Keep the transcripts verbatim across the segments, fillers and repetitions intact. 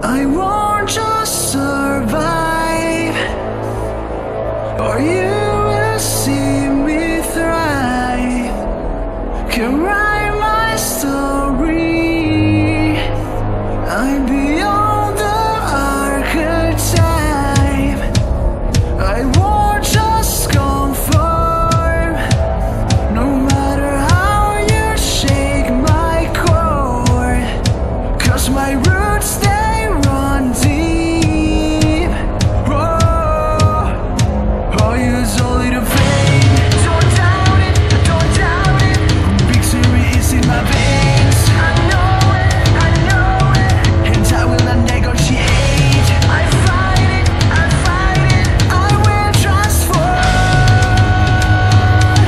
I won't just survive, or you will see me thrive. Can write my story. I'm beyond the archetype. I won't just conform, no matter how you shake my core. Cause my roots, they run deep. Oh, I'll use only the fame. Don't doubt it, don't doubt it. Victory is in my veins. I know it, I know it. And I will not negotiate. I fight it, I fight it. I will transform.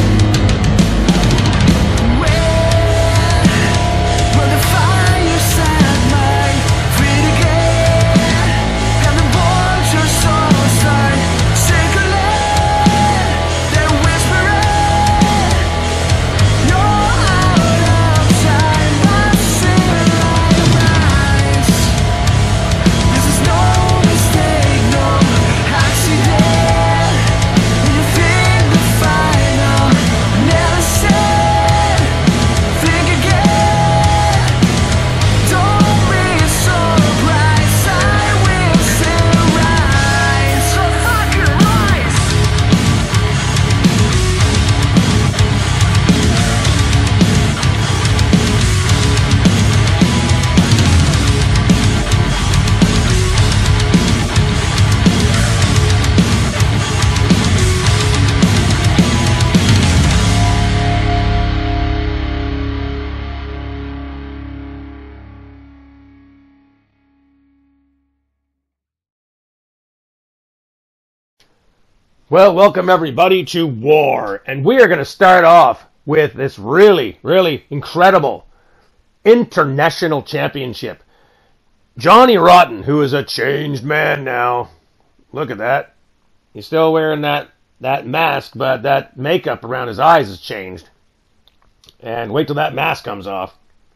When, when the fire set my feet again, and the vultures all start circling, they're whispering, you're out of time, but still I rise. This is no mistake, no accident. You think the final, never said, think again. Don't be surprised, I will still rise. So fucking rise. Well, welcome everybody to War, and we are going to start off with this really, really incredible international championship. Johnny Rotten, who is a changed man now. Look at that. He's still wearing that, that mask, but that makeup around his eyes has changed. And wait till that mask comes off.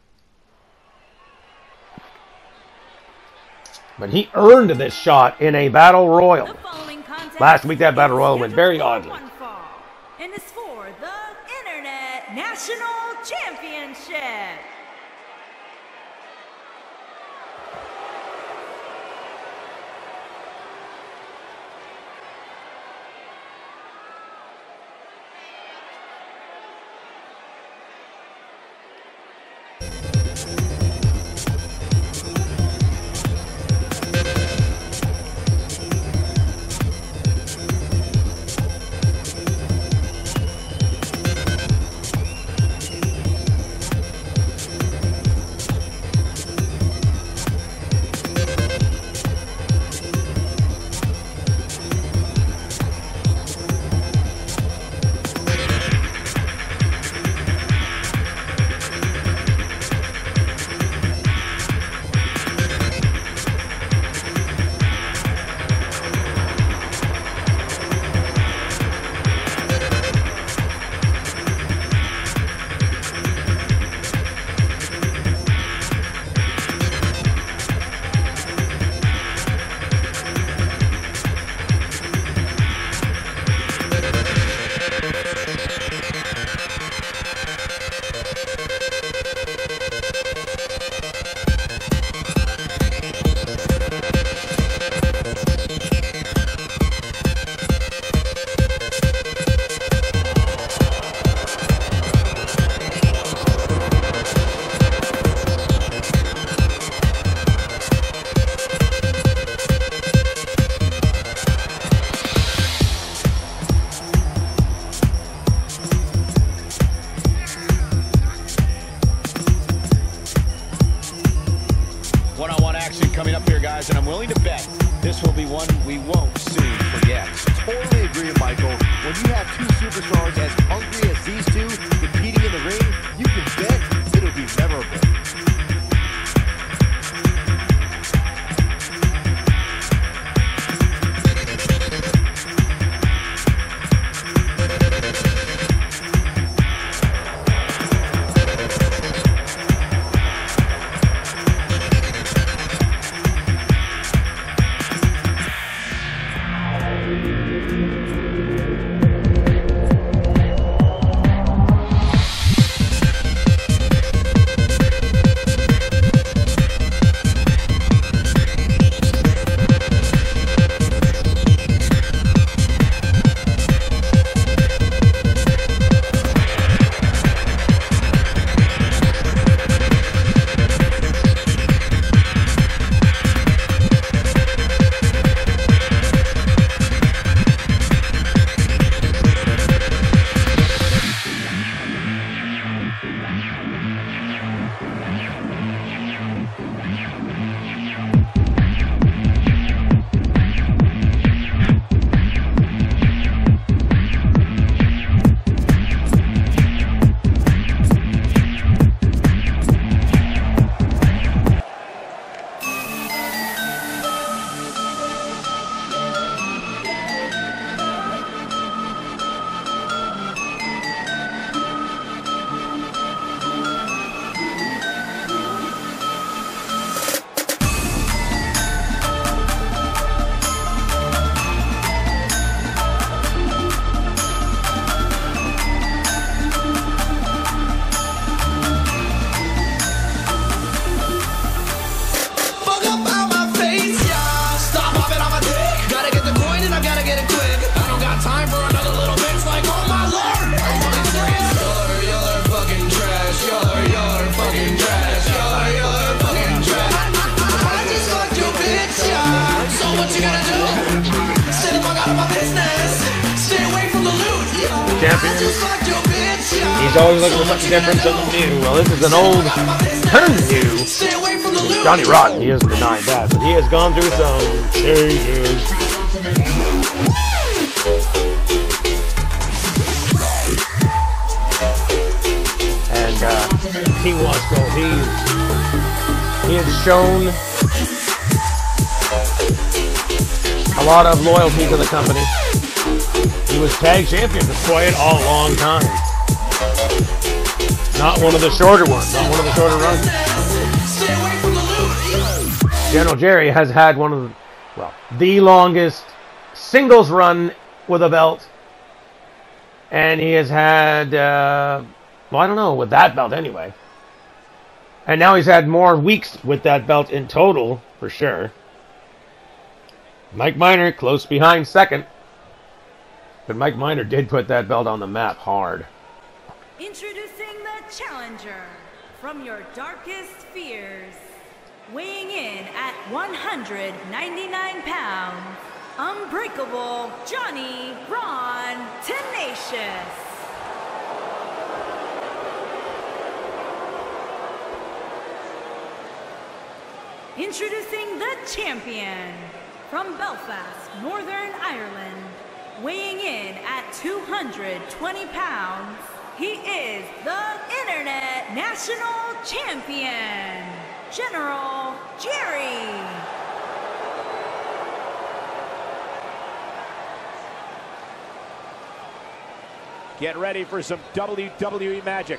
But he earned this shot in a battle royal. The following contest Last week that battle royal is went very scheduled for oddly. one fall, and is for the Internet National Championship. One-on-one action coming up here, guys, and I'm willing to bet this will be one we won't soon forget. Totally agree, Michael. When you have two superstars as hungry as these two competing in the ring, you can bet it'll be memorable. champion. He's always looking for something different, something new. Well, this is an old, turned new Johnny Rotten. He hasn't denied that, but he has gone through some changes. And uh, he wants gold. He, he has shown a lot of loyalty to the company. He was tag champion for quite a long time. Not one of the shorter ones, not one of the shorter runs. General Jerry has had one of the, well, the longest singles run with a belt. And he has had, uh, well, I don't know, with that belt anyway. And now he's had more weeks with that belt in total, for sure. Mike Minor close behind second. But Mike Minor did put that belt on the map hard. Introducing the challenger from your darkest fears. Weighing in at one hundred ninety-nine pounds, Unbreakable Johnny Ron Tenacious. Introducing the champion from Belfast, Northern Ireland. Weighing in at two hundred twenty pounds, he is the Internet National Champion, General Jerry. Get ready for some W W E magic.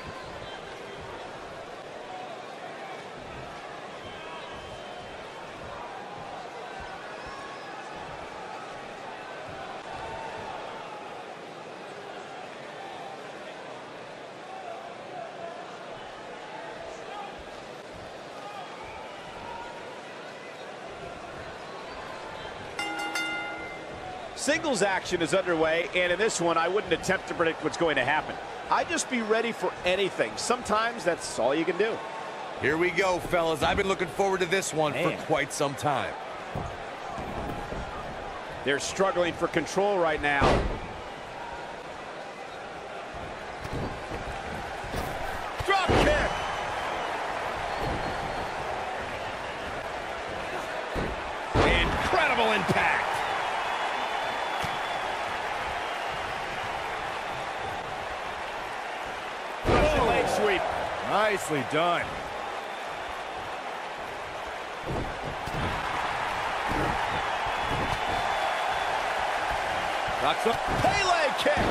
Singles action is underway, and in this one, I wouldn't attempt to predict what's going to happen. I'd just be ready for anything. Sometimes that's all you can do. Here we go, fellas. I've been looking forward to this one Man. for quite some time. They're struggling for control right now. Drop kick! Incredible impact! Sweep. Nicely done. That's a Pele kick.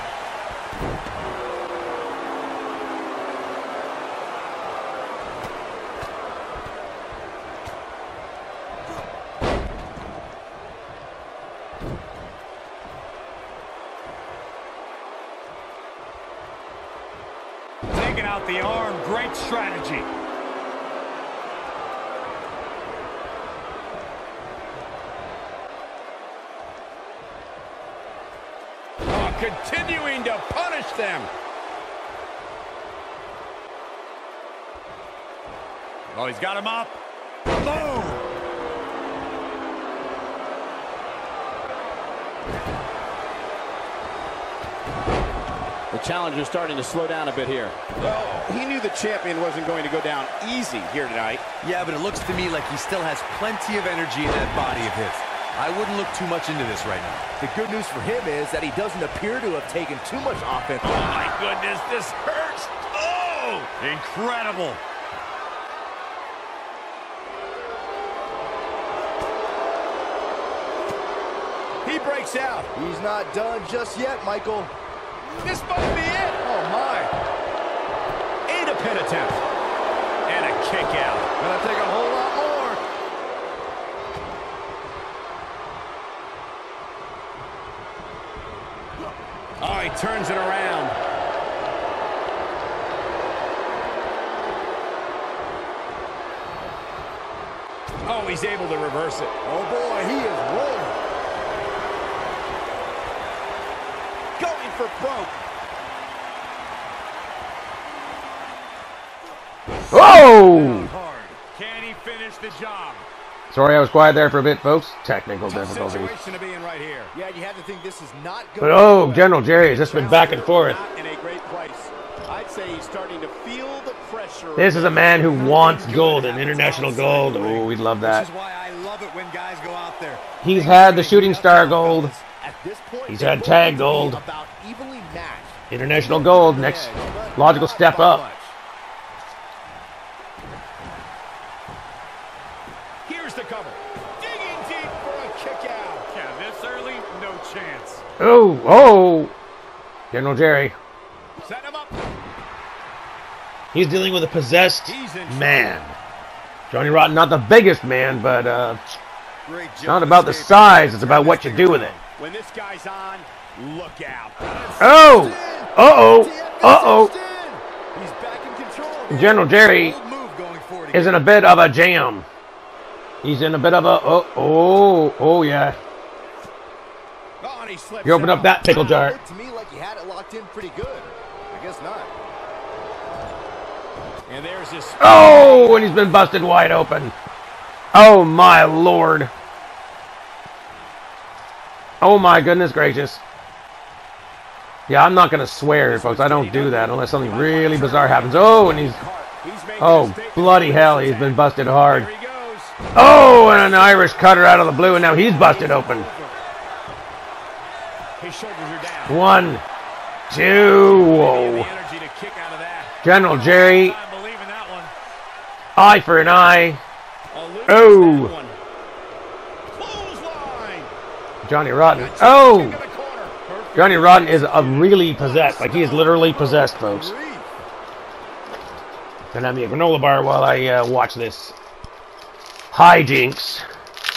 Taking out the arm, great strategy. Oh, continuing to punish them. Oh, he's got him up. Boom! The challenger's starting to slow down a bit here. Well, he knew the champion wasn't going to go down easy here tonight. Yeah, but it looks to me like he still has plenty of energy in that body of his. I wouldn't look too much into this right now. The good news for him is that he doesn't appear to have taken too much offense. Oh, my goodness, this hurts. Oh, incredible. He breaks out. He's not done just yet, Michael. This might be it. Oh, my. And a pin attempt. And a kick out. Gonna take a whole lot more. Oh, he turns it around. Oh, he's able to reverse it. Oh, boy, he is rolling. Going for broke. Oh! Hard. Can he finish the job? Sorry I was quiet there for a bit, folks. Technical Tough difficulties. situation to be in right here. Yeah, you have to think this is not good. But oh, General Jerry has just been back and forth. Not in a great place. I'd say he's starting to feel the pressure. This is a man who wants gold and international gold. Oh, we'd love This that. is why I love it when guys go out there. He's had the shooting star gold. At this point, He's they had both tag need to be gold. About evenly matched. International gold. Next Yeah, you know what? logical Not step by up. much. Here's the cover. Digging deep for a kick out. Yeah, this early, no chance. Oh, oh. General Jerry. Set him up. He's dealing with a possessed He's in man. Johnny Rotten, not the biggest man, but uh, Great it's job not about the escaping. size. It's about what you do with it. When this guy's on, look out. Oh. Uh-oh. Uh-oh. He's back in control. General Jerry Bold move going forward is in a bit of a jam. He's in a bit of a... Oh, oh, oh, yeah. Oh, and he slips You open it up that pickle jar. Looked to me like he had it locked in pretty good. I guess not. And there's this. Oh, and he's been busted wide open. Oh, my Lord. Oh, my goodness gracious. Yeah, I'm not going to swear, folks. I don't do that unless something really bizarre happens. Oh, and he's... He's making a Oh, statement. bloody hell. He's been busted hard. There he goes. Oh, and an Irish cutter out of the blue, and now he's busted open. His shoulders are down. One, two, The whoa. energy to kick out of that. General Jerry, I believe in that one. eye for an eye. Eludes Oh. that one. Clothesline. Johnny Rotten. Kick Oh, in the corner. Perfect. Johnny Rotten is a really possessed. Like, he is literally possessed, folks. Gonna have me a granola bar while I uh, watch this. Hijinks.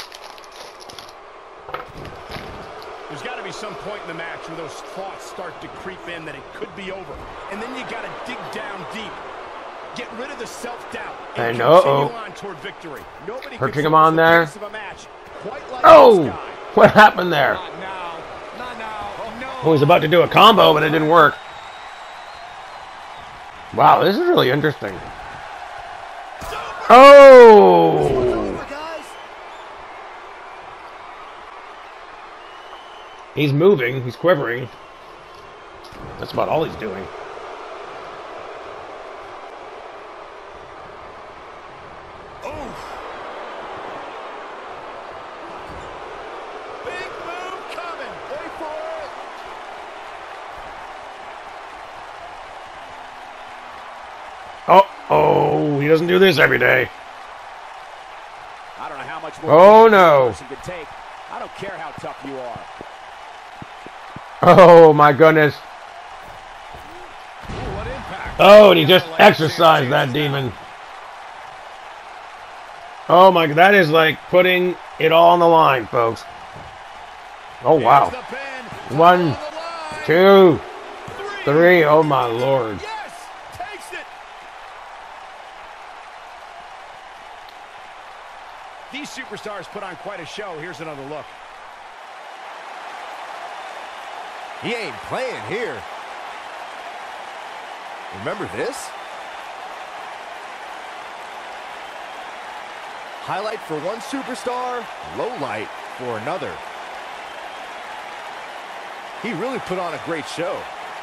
There's got to be some point in the match where those thoughts start to creep in that it could be over. And then you got to dig down deep. Get rid of the self-doubt. And continue uh-oh. on toward victory. Nobody Hurting him controls on the there. pace of a match quite like Oh, this guy. what happened there? Not now. Not now. No. Oh, he's about to do a combo, but it didn't work. Wow, this is really interesting. Oh! Guys, He's moving. He's quivering. That's about all he's doing. Big move coming. Wait for it. Oh, oh, he doesn't do this every day. I don't know how much more Oh, this no. person could take. I don't care how tough you are. Oh, my goodness. What impact. Oh, and he just exercised that demon. Oh, my, that is like putting it all on the line, folks. Oh, wow. Here's the pin. One, On the line. two, Three. three. Oh, my Lord. Yes, takes it. These superstars put on quite a show. Here's another look. he ain't playing here. Remember this? Highlight for one superstar, low light for another. He really put on a great show.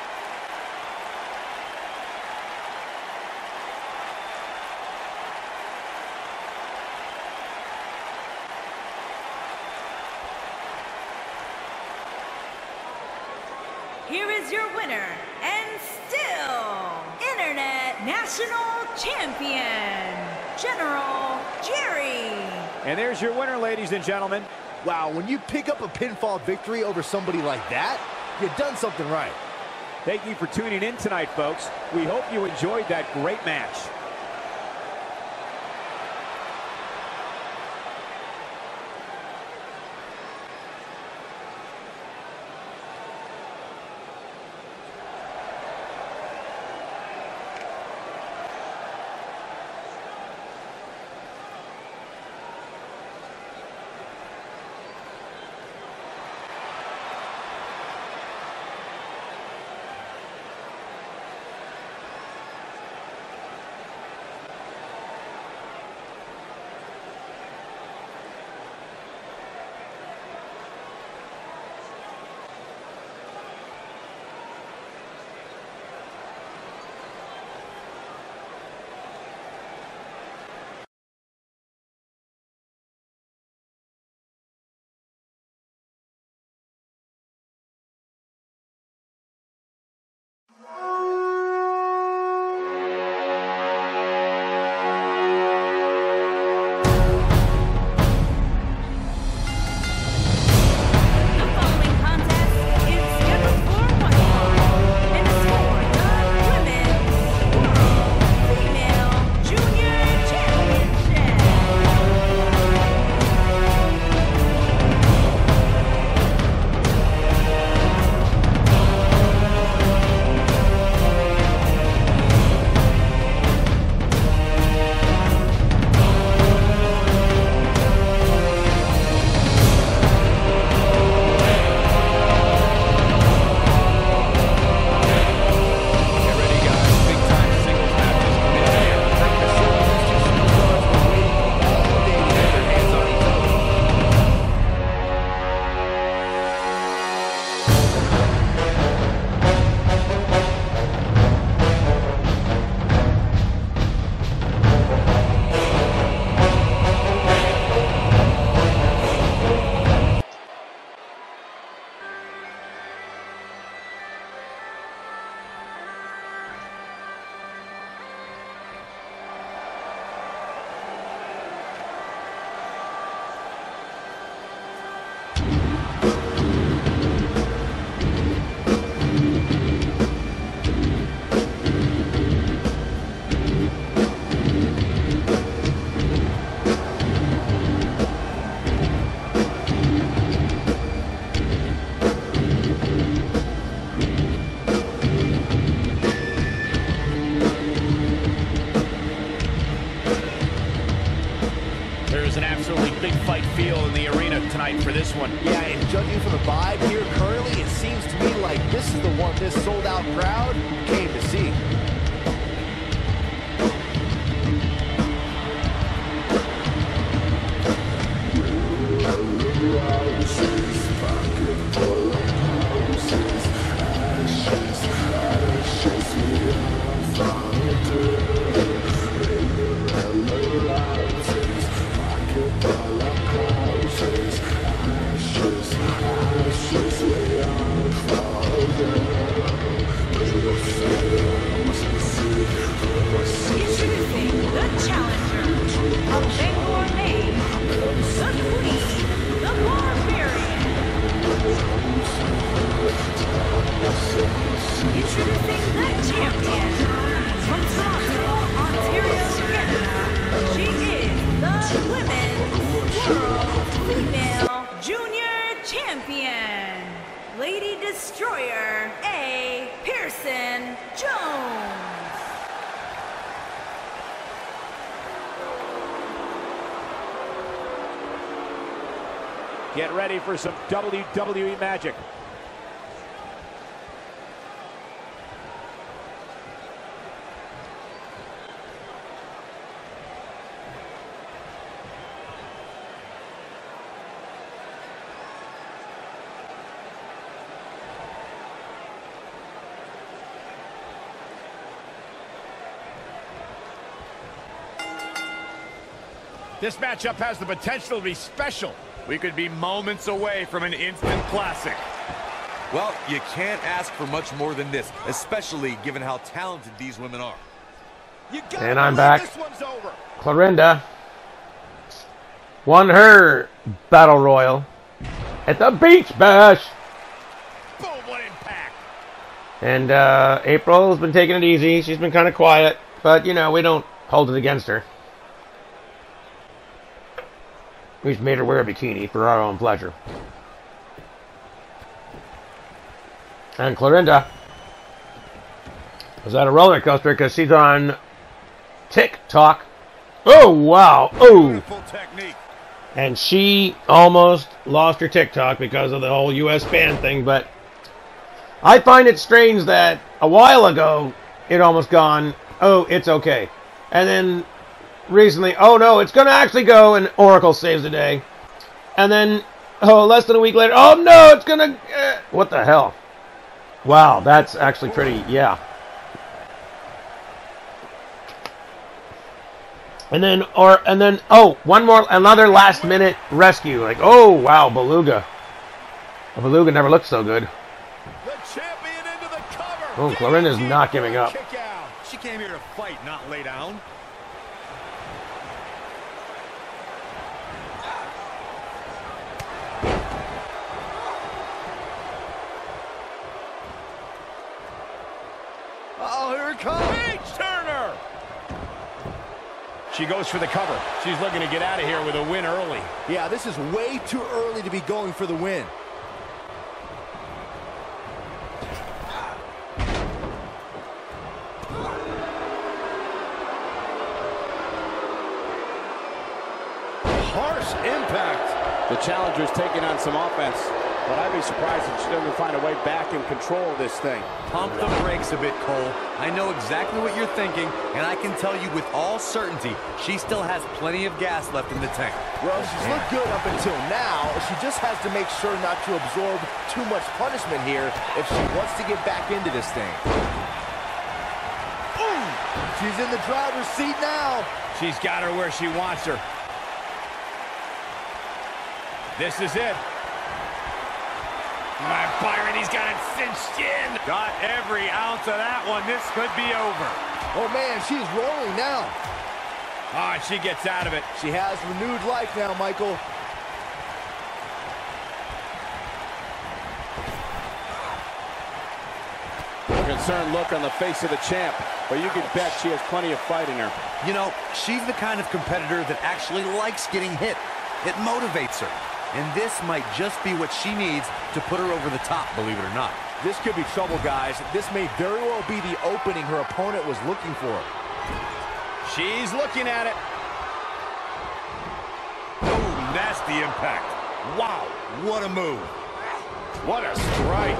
Here is your winner, and still Internet National Champion, General Jerry. And there's your winner, ladies and gentlemen. Wow, when you pick up a pinfall victory over somebody like that, you've done something right. Thank you for tuning in tonight, folks. We hope you enjoyed that great match. Certainly big fight feel in the arena tonight for this one. Yeah, and judging from the vibe here currently, it seems to me like this is the one this sold-out crowd came to see. Introducing the challenger of Bangor, Maine, the Queen, the Barbarian. Introducing the champion from Toronto, Ontario, Canada. She is the Women's World Female Junior Champion, Lady Destroyer A. Pearson Jones. Get ready for some W W E magic. This matchup has the potential to be special. We could be moments away from an instant classic. Well, you can't ask for much more than this, especially given how talented these women are. You gotta And I'm believe back. This one's over. Clorinda won her battle royal at the Beach Bash. Boom, what impact. And uh, April's been taking it easy. She's been kind of quiet. But, you know, we don't hold it against her. We've made her wear a bikini for our own pleasure. And Clorinda was at a roller coaster because she's on TikTok. Oh, wow. Oh. Beautiful technique. And she almost lost her TikTok because of the whole U S ban thing. But I find it strange that a while ago it almost gone, oh, it's okay. And then recently, oh no, it's going to actually go, and Oracle saves the day. And then, oh, less than a week later, oh no, it's going to, uh, what the hell? Wow, that's actually pretty, yeah. And then, or, and then, oh, one more, another last minute rescue. Like, oh, wow, Beluga. Well, Beluga never looked so good. The champion into the cover. Oh, Clorinda's not giving up. Kick out. She came here to fight, not lay down. Oh, here it comes. Page Turner. She goes for the cover. She's looking to get out of here with a win early. Yeah, this is way too early to be going for the win. Harsh impact. The challenger's taking on some offense, but I'd be surprised if she doesn't find a way back and control this thing. Pump the brakes a bit, Cole. I know exactly what you're thinking, and I can tell you with all certainty, she still has plenty of gas left in the tank. Well, she's looked good up until now. She just has to make sure not to absorb too much punishment here if she wants to get back into this thing. Ooh, she's in the driver's seat now. She's got her where she wants her. This is it. My Byron, he's got it cinched in. Got every ounce of that one. This could be over. Oh, man, she's rolling now. Ah, oh, she gets out of it. She has renewed life now, Michael. A concerned look on the face of the champ, but you can bet she has plenty of fight in her. You know, she's the kind of competitor that actually likes getting hit. It motivates her. And this might just be what she needs to put her over the top, believe it or not. This could be trouble, guys. This may very well be the opening her opponent was looking for. She's looking at it. Oh, that's the impact. Wow, what a move. What a strike.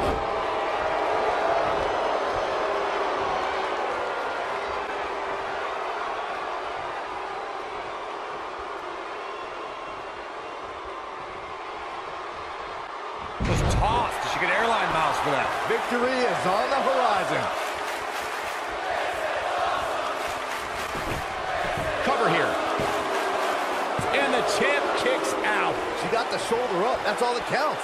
Was tossed. She could airline miles for that. Victory is on the horizon. Cover here. And the champ kicks out. She got the shoulder up. That's all that counts.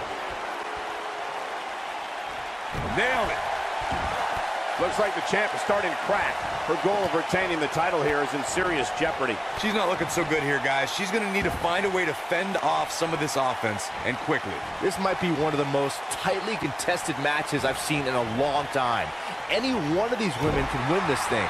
Nailed it. Looks like the champ is starting to crack. Her goal of retaining the title here is in serious jeopardy. She's not looking so good here, guys. She's going to need to find a way to fend off some of this offense, and quickly. This might be one of the most tightly contested matches I've seen in a long time. Any one of these women can win this thing.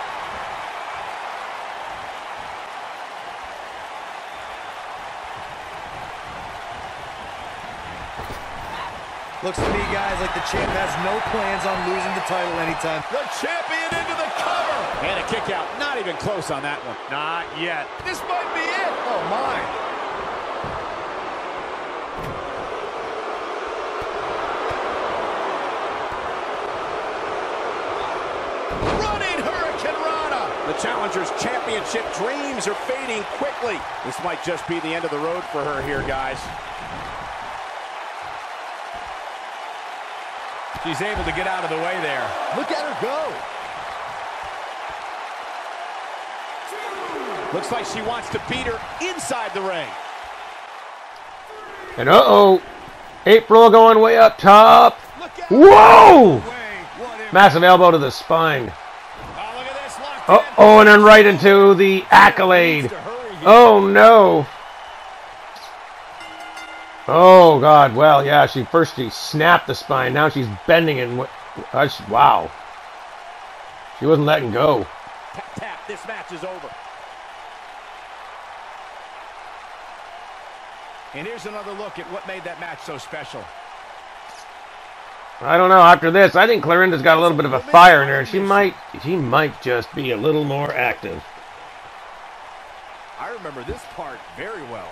Looks to me, guys, like the champ has no plans on losing the title anytime. The champion into the cover. And a kick out. Not even close on that one. Not yet. This might be it. Oh, my. Running Hurricane Rana. The challenger's championship dreams are fading quickly. This might just be the end of the road for her here, guys. She's able to get out of the way there. Look at her go. Looks like she wants to beat her inside the ring. And uh-oh, April going way up top. Whoa! Massive elbow to the spine. Uh-oh, and then right into the accolade. Oh, no. Oh, God. Well, yeah, she first she snapped the spine. Now she's bending it. And uh, she, wow. She wasn't letting go. Tap, tap. This match is over. And here's another look at what made that match so special. I don't know. After this, I think Clarinda's got a little bit of a fire in her. She might, she might just be a little more active. I remember this part very well.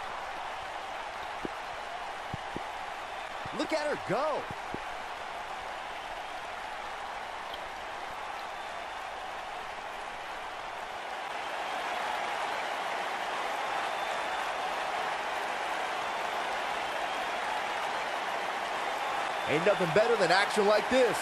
Look at her go. Ain't nothing better than action like this.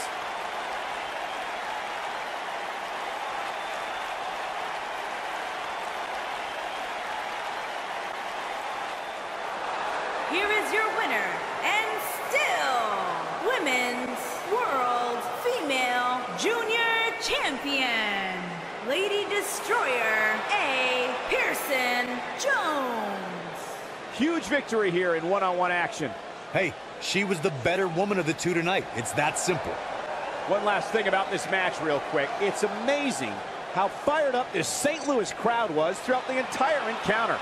Here is your winner, and still Women's World Female Junior Champion, Lady Destroyer, A. Pearson Jones. Huge victory here in one-on-one action. Hey, she was the better woman of the two tonight. It's that simple. One last thing about this match real quick. It's amazing how fired up this Saint Louis crowd was throughout the entire encounter.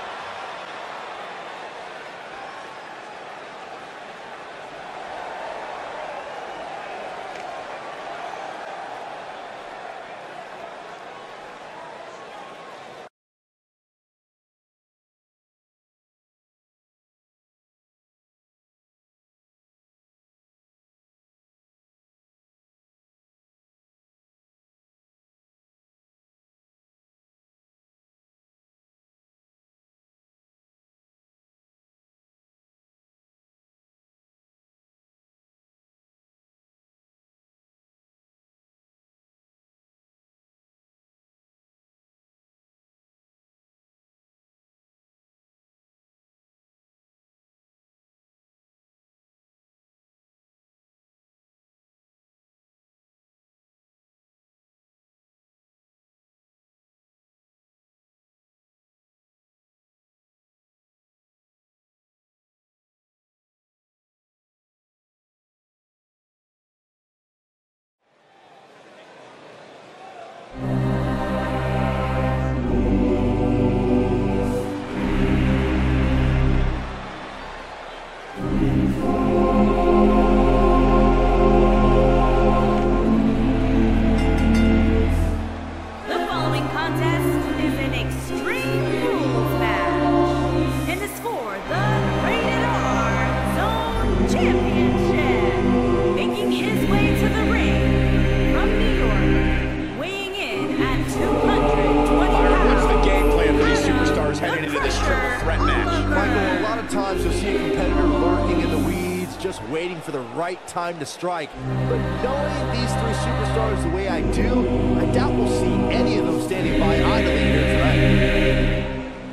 at two hundred twenty Byron, what's the pounds, game plan for these superstars heading into this triple threat match? Michael, a lot of times you'll see a competitor lurking in the weeds, just waiting for the right time to strike. But knowing these three superstars the way I do, I doubt we'll see any of them standing by idly here tonight.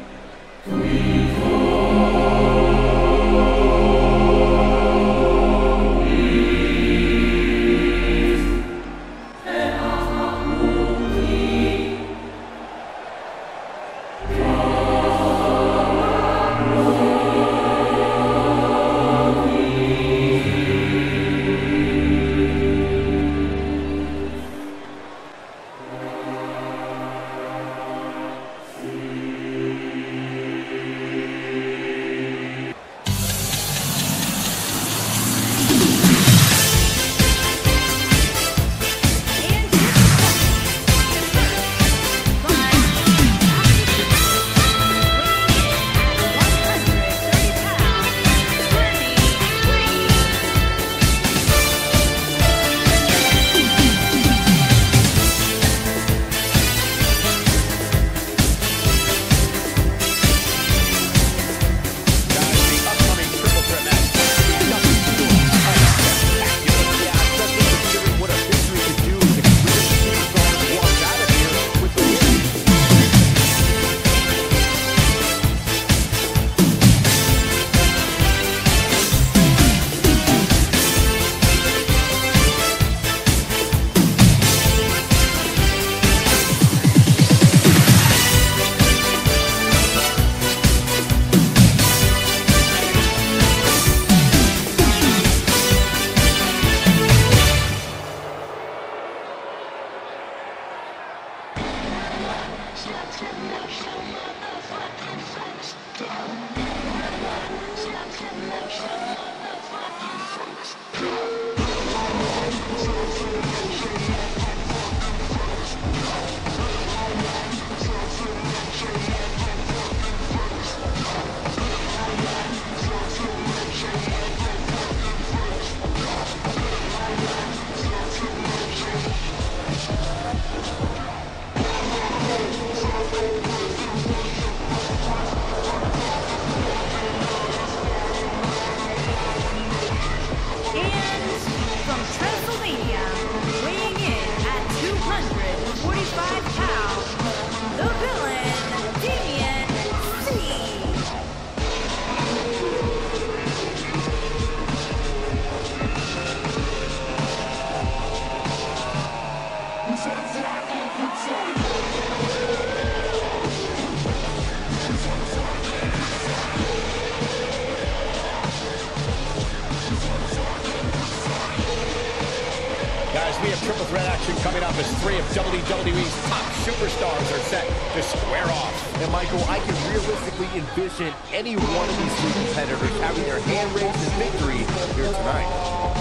triple threat action coming up as three of W W E's top superstars are set to square off. And Michael, I can realistically envision any one of these three competitors having their hand raised in victory here tonight.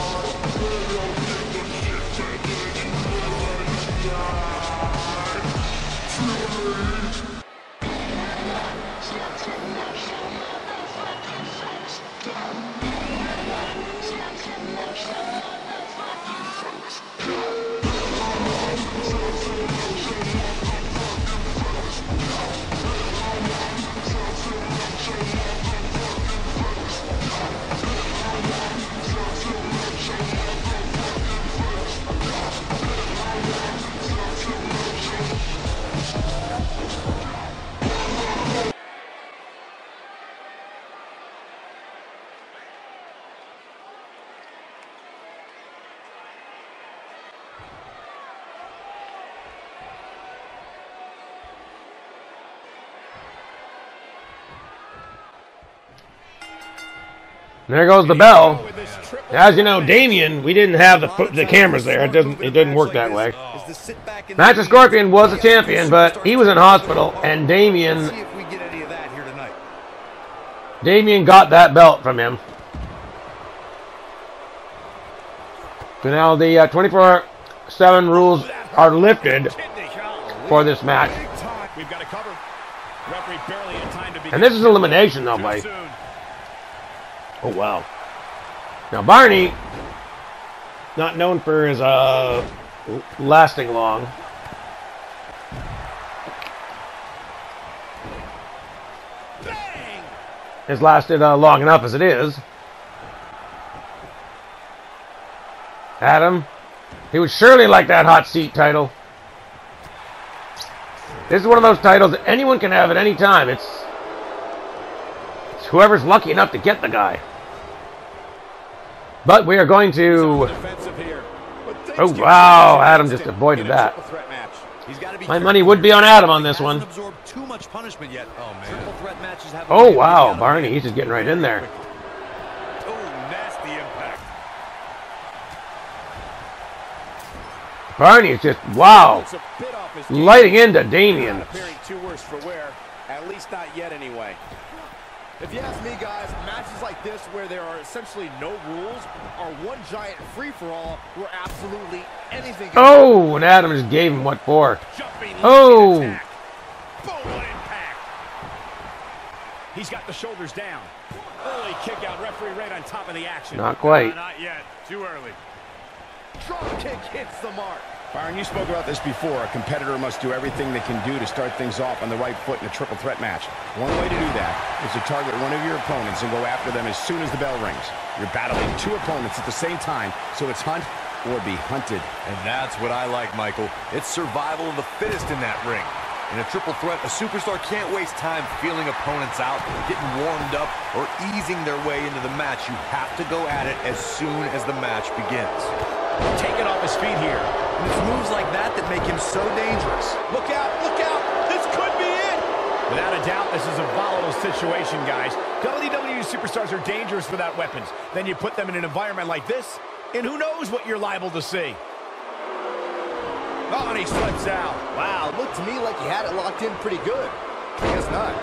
There goes the bell. As you know, Damien, we didn't have the the cameras there. It doesn't it didn't work that way. Master Scorpion was a champion, but he was in hospital, and Damien Damien got that belt from him. So now the uh, twenty-four seven rules are lifted for this match. And this is elimination, though, buddy. Oh, wow. Now, Barney, not known for his uh, lasting long. has lasted uh, long enough as it is. Adam, he would surely like that hot seat title. This is one of those titles that anyone can have at any time. It's, it's whoever's lucky enough to get the guy. But we are going to... Oh, wow. Adam just avoided that. My money would be on Adam on this one. Oh, wow. Barney, he's just getting right in there. Barney is just, wow. Lighting into Damien. At least not yet anyway. If you ask me, guys, matches like this where there are essentially no rules are one giant free-for-all where absolutely anything can Oh, and Adam just gave him what for. Oh. Boom, what impact. He's got the shoulders down. Early kick out, referee right on top of the action. Not quite. Uh, not yet. Too early. drop kick hits the mark. Byron, you spoke about this before. A competitor must do everything they can do to start things off on the right foot in a triple threat match. One way to do that is to target one of your opponents and go after them as soon as the bell rings. You're battling two opponents at the same time, so it's hunt or be hunted. And that's what I like, Michael. It's survival of the fittest in that ring. In a triple threat, a superstar can't waste time feeling opponents out, getting warmed up, or easing their way into the match. You have to go at it as soon as the match begins. Taking off his feet here. And it's moves like that that make him so dangerous. Look out, look out, this could be it. Without a doubt, this is a volatile situation, guys. W W E superstars are dangerous without weapons. Then you put them in an environment like this, and who knows what you're liable to see. Oh, and he slips out. Wow, looked to me like he had it locked in pretty good. I guess not.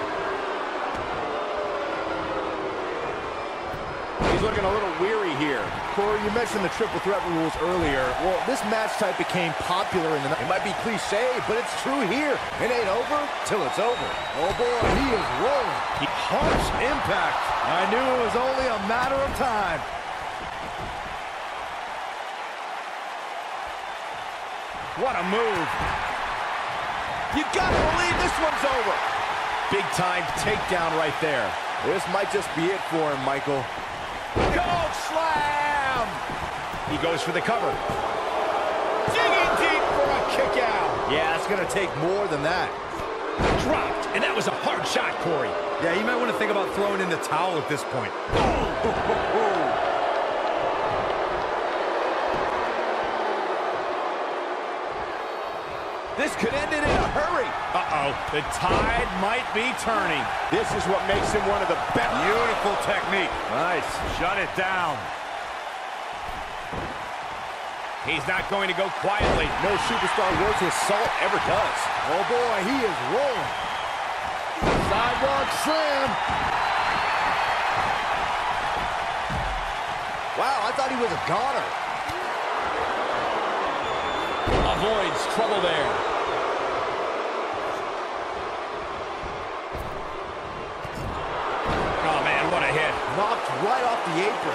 He's looking a little weary here. Corey, you mentioned the triple threat rules earlier. Well, this match type became popular in the... It might be cliche, but it's true here. It ain't over till it's over. Oh, boy, he is rolling. He harsh impact. I knew it was only a matter of time. What a move. You gotta believe this one's over. Big time takedown right there. This might just be it for him, Michael. Gold slam! He goes for the cover. Digging deep for a kick out. Yeah, it's gonna take more than that. Dropped, and that was a hard shot, Corey. Yeah, you might want to think about throwing in the towel at this point. Oh. This could end it in a hurry. Uh-oh, the tide might be turning. This is what makes him one of the best. Beautiful technique. Nice. Shut it down. He's not going to go quietly. No superstar worth his salt ever does. Oh boy, he is rolling. Sidewalk slam. Wow, I thought he was a goner. Avoids trouble there. Oh, man, what a hit. Knocked right off the apron.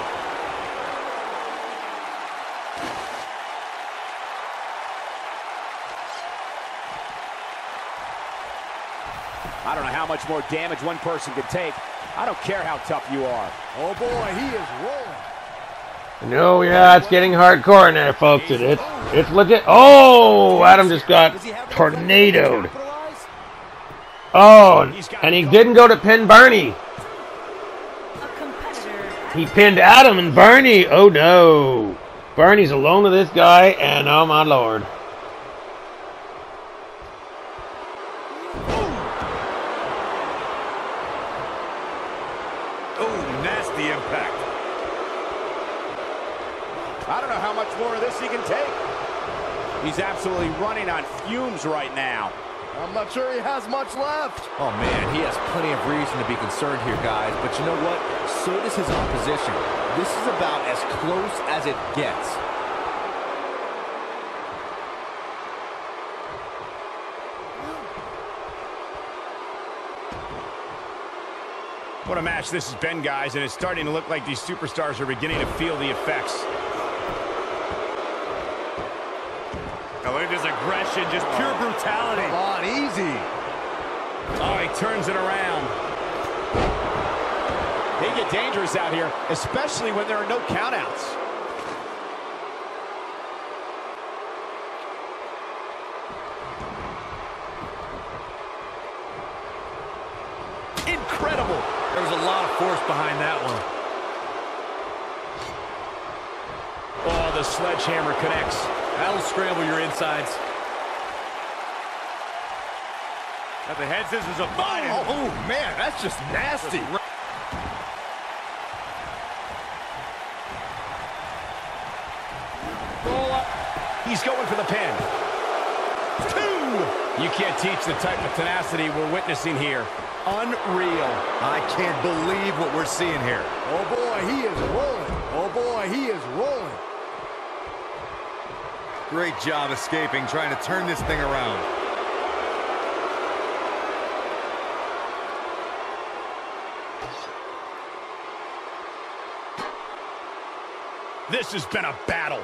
I don't know how much more damage one person could take. I don't care how tough you are. Oh, boy, he is rolling. No, yeah, it's getting hardcore in there, folks. It, it, it's legit. Oh, Adam just got tornadoed. Oh, and he didn't go to pin Barney. He pinned Adam and Barney. Oh, no. Barney's alone with this guy, and oh, my Lord. Oh, nasty impact. I don't know how much more of this he can take. He's absolutely running on fumes right now. I'm not sure he has much left. Oh, man, he has plenty of reason to be concerned here, guys. But you know what? So does his opposition. This is about as close as it gets. What a match this has been, guys, and it's starting to look like these superstars are beginning to feel the effects. Oh, look at this aggression, just pure brutality. Come on, easy. Oh, he turns it around. They get dangerous out here, especially when there are no countouts. Incredible. There was a lot of force behind that one. Oh, the sledgehammer connects. That'll scramble your insides. Got the head scissors of Biden. Oh, oh, man, that's just nasty. Roll up. He's going for the pin. Two. You can't teach the type of tenacity we're witnessing here. Unreal. I can't believe what we're seeing here. Oh, boy, he is rolling. Oh, boy, he is rolling. Great job escaping, trying to turn this thing around. This has been a battle.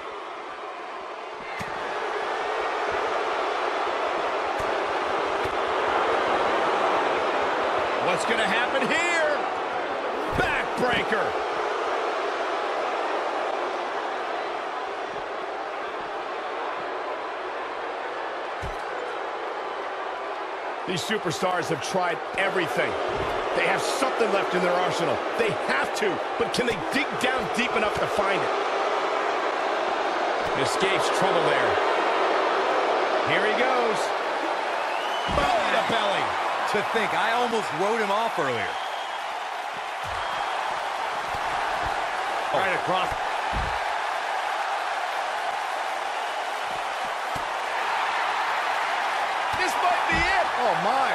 What's going to happen here? Backbreaker. These superstars have tried everything. They have something left in their arsenal. They have to, but can they dig down deep enough to find it? Escapes trouble there. Here he goes. Belly to belly. To think, I almost wrote him off earlier. Right across. This might be it. Oh, my.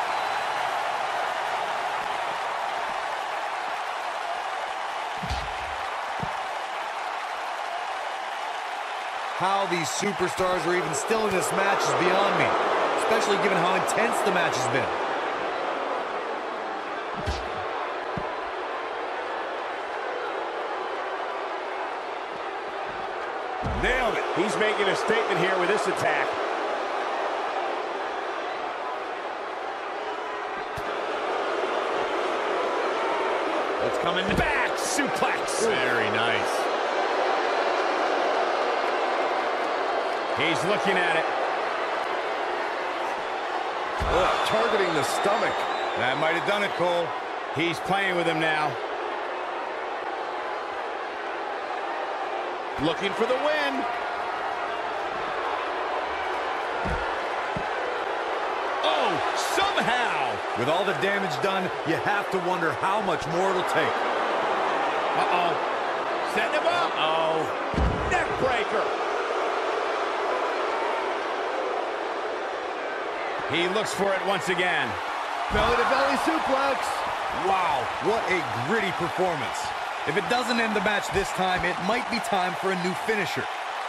How these superstars are even still in this match is beyond me, especially given how intense the match has been. Nailed it. He's making a statement here with this attack. What's coming Back suplex. Very nice. He's looking at it. Ugh, targeting the stomach. That might have done it, Cole. He's playing with him now. Looking for the win. Oh, somehow. With all the damage done, you have to wonder how much more it'll take. Uh-oh. Setting him up. Oh. Neck breaker. He looks for it once again. Belly-to-belly suplex. Wow, what a gritty performance. If it doesn't end the match this time, it might be time for a new finisher.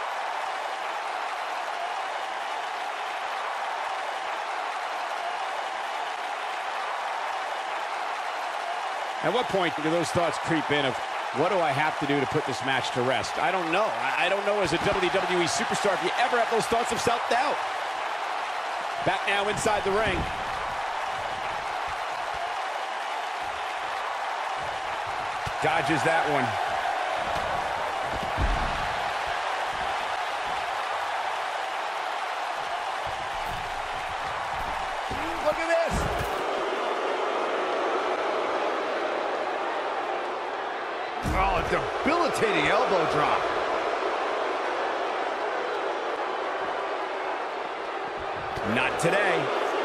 At what point do those thoughts creep in of, what do I have to do to put this match to rest? I don't know. I, I don't know as a W W E superstar if you ever have those thoughts of self-doubt. Back now inside the ring. Dodges that one. Look at this. Oh, a debilitating elbow drop. Not today.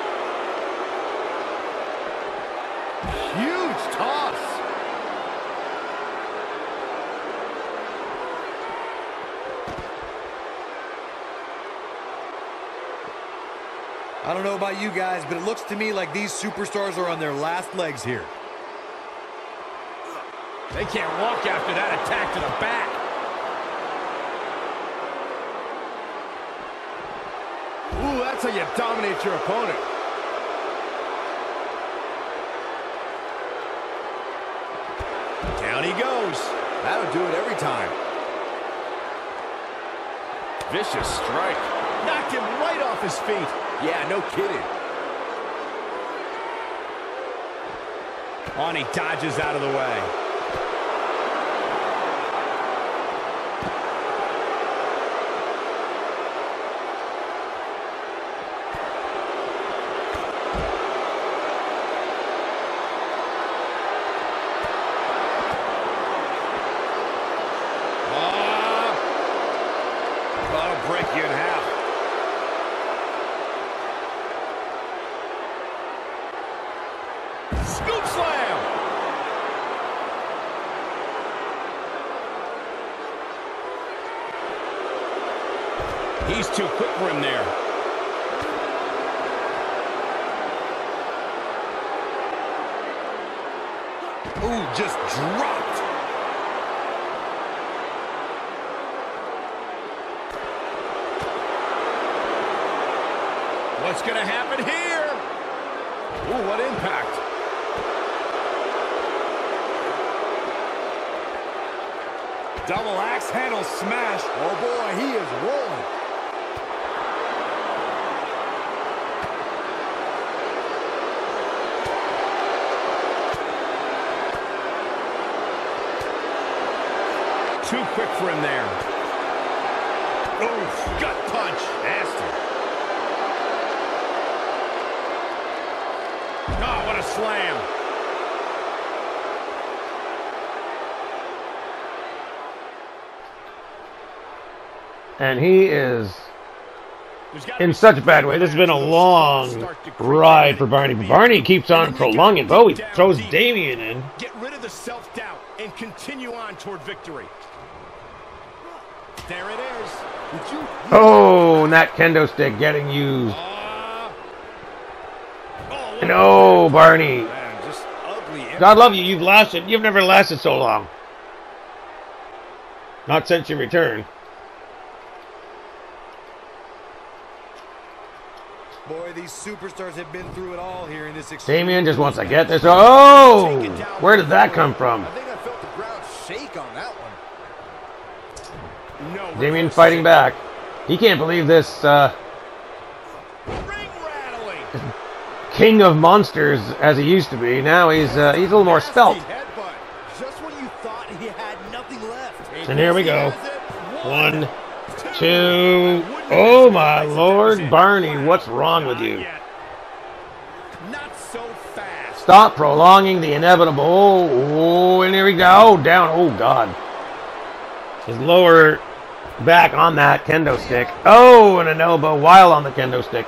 Huge toss. I don't know about you guys, but it looks to me like these superstars are on their last legs here. They can't walk after that attack to the back. Ooh, that's how you dominate your opponent. Down he goes. That'll do it every time. Vicious strike. Knocked him right off his feet. Yeah, no kidding. On, he dodges out of the way. Scoop slam. He's too quick for him there. Ooh, just dropped. What's going to happen here? Ooh, what impact. Double axe handle smash. Oh boy, he is rolling. Too quick for him there. Oof, gut punch. Nasty. Oh, what a slam. And he is in such a bad way. This has been a long ride for Barney. But Barney keeps on prolonging. Oh, he throws Damian in. Get rid of the self-doubt and continue on toward victory. There it is. Did you? Oh, and that kendo stick getting used. Uh, oh, And oh, Barney. man, just ugly. God love you. You've lasted. You've never lasted so long. Not since your return. Boy, these superstars have been through it all here in this exchange. Damian just wants to get this. Oh, where did that come from? I think I felt the ground shake on that one. No. Damian fighting back. He can't believe this uh, Ring rattling. king of monsters as he used to be. Now he's uh, he's a little more spelt. Headbutt. Just when you thought he had nothing left. And here we go. One, two. Oh my Lord, Barney, what's wrong with you? Not so fast. Stop prolonging the inevitable. Oh, oh, and here we go. Down. Oh God. His lower back on that kendo stick. Oh, and an elbow while on the kendo stick.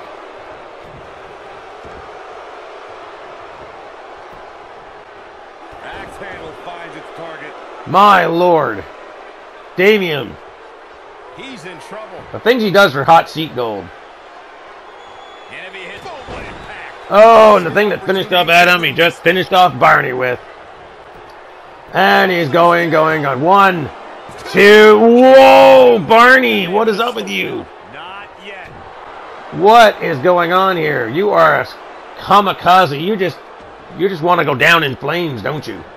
Axe handle finds its target. My Lord. Damian. He's in trouble. The things he does for hot seat gold. Enemy hit. Boom, what impact. Oh, and the thing that finished off Adam, he just finished off Barney with. And he's going, going on. One, two. Whoa, Barney, what is up with you? Not yet. What is going on here? You are a kamikaze. You just, you just want to go down in flames, don't you?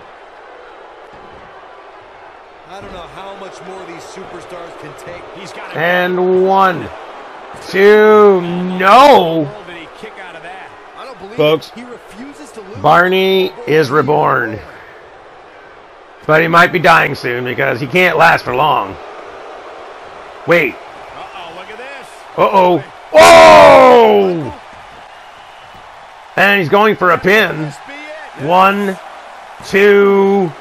I don't know how much more these superstars can take. He's got it. And one, two, no. Did he kick out of that? I don't believe Folks, he refuses to lose. Barney is reborn. But he might be dying soon because he can't last for long. Wait. Uh-oh, look at this. Uh-oh. Oh! And he's going for a pin. This be it. One, two.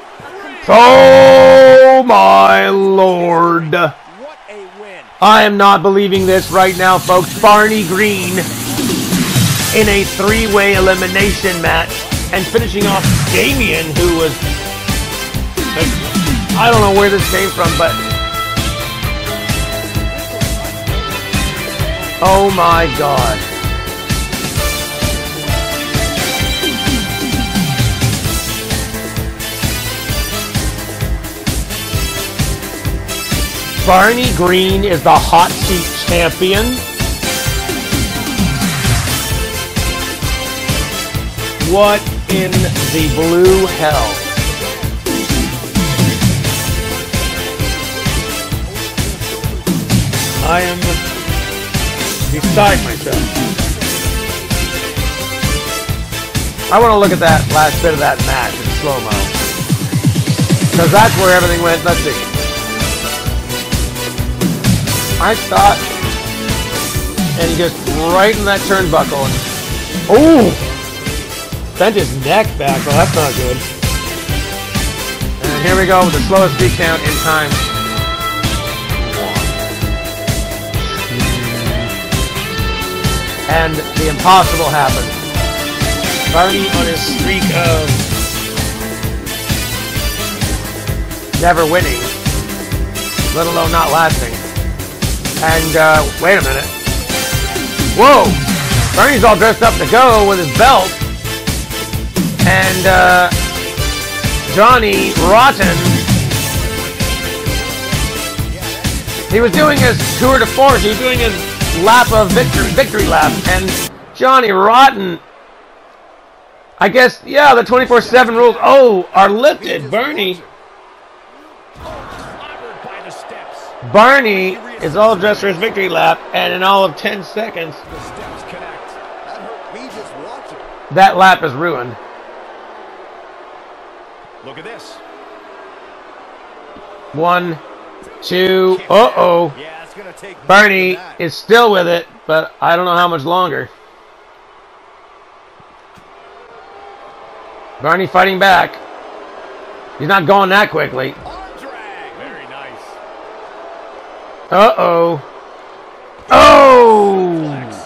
Oh, my Lord. What a win. I am not believing this right now, folks. Barney Green in a three-way elimination match and finishing off Damian, who was... I don't know where this came from, but... Oh, my God. Barney Green is the hot seat champion. What in the blue hell? I am beside myself. I want to look at that last bit of that match in slow-mo. Because that's where everything went. Let's see. I thought, and he just right in that turnbuckle. And, oh! Bent his neck back. Well, that's not good. And here we go with the slowest beat count in time. And the impossible happened. Barney on his streak of never winning, let alone not lasting. And, uh, wait a minute. Whoa! Barney's all dressed up to go with his belt. And, uh, Johnny Rotten, he was doing his tour de force. He was doing his lap of victory, victory lap. And Johnny Rotten, I guess, yeah, the twenty-four seven rules, oh, are lifted. Barney, Barney is all dressed for his victory lap, and in all of ten seconds, that lap is ruined. Look at this. One, two, uh-oh. Yeah, it's gonna take Barney is still with it, but I don't know how much longer. Barney fighting back. He's not going that quickly. Very nice. Uh-oh. Oh!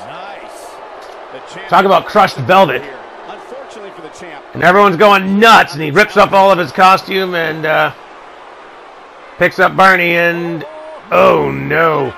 Nice. Talk about crushed velvet. Unfortunately for the champ. And everyone's going nuts, and he rips up all of his costume and uh, picks up Barney, and oh no.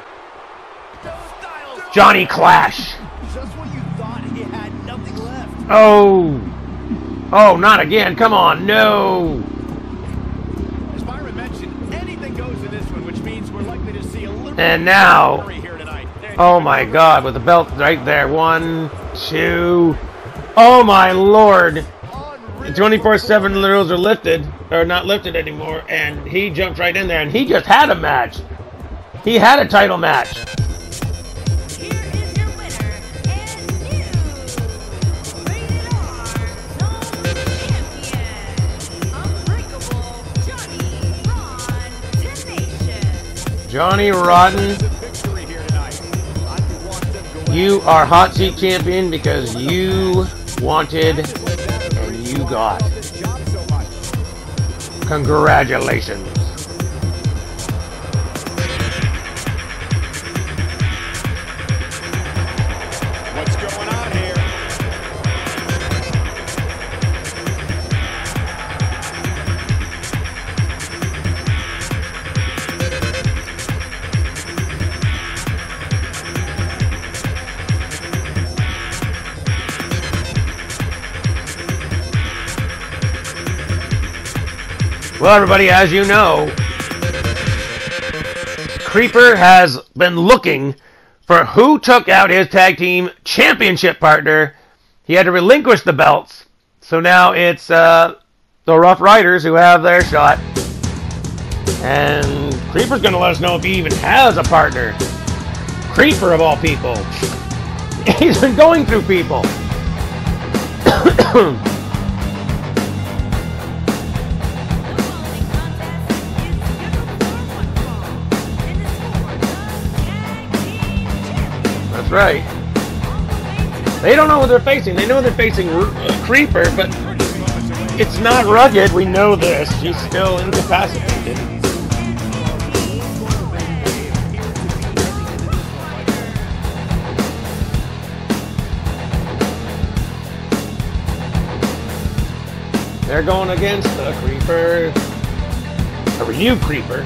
Johnny Clash. Just when you thought he had nothing left. Oh. Oh, not again. Come on. No. As Byron mentioned, anything goes in this one, which means we're likely to see a little And now, bit here tonight. oh my God, with the belt right there. One, two. Oh my Lord. The twenty-four seven rules are lifted, or not lifted anymore, and he jumped right in there, and he just had a match. He had a title match. Here is your winner and new Rated R Zone Champion, Unbreakable Johnny Ron Tenacious. Johnny Rotten, you are hot seat champion because you wanted and you got. Congratulations. What's going on here? Well, everybody, as you know, Creeper has been looking for who took out his tag team championship partner. He had to relinquish the belts. So now it's uh, the Rough Riders who have their shot. And Creeper's going to let us know if he even has a partner. Creeper, of all people. He's been going through people. That's right. They don't know what they're facing. They know they're facing uh, Creeper, but it's not rugged. We know this. She's still incapacitated. They're going against the Creeper. A renewed Creeper.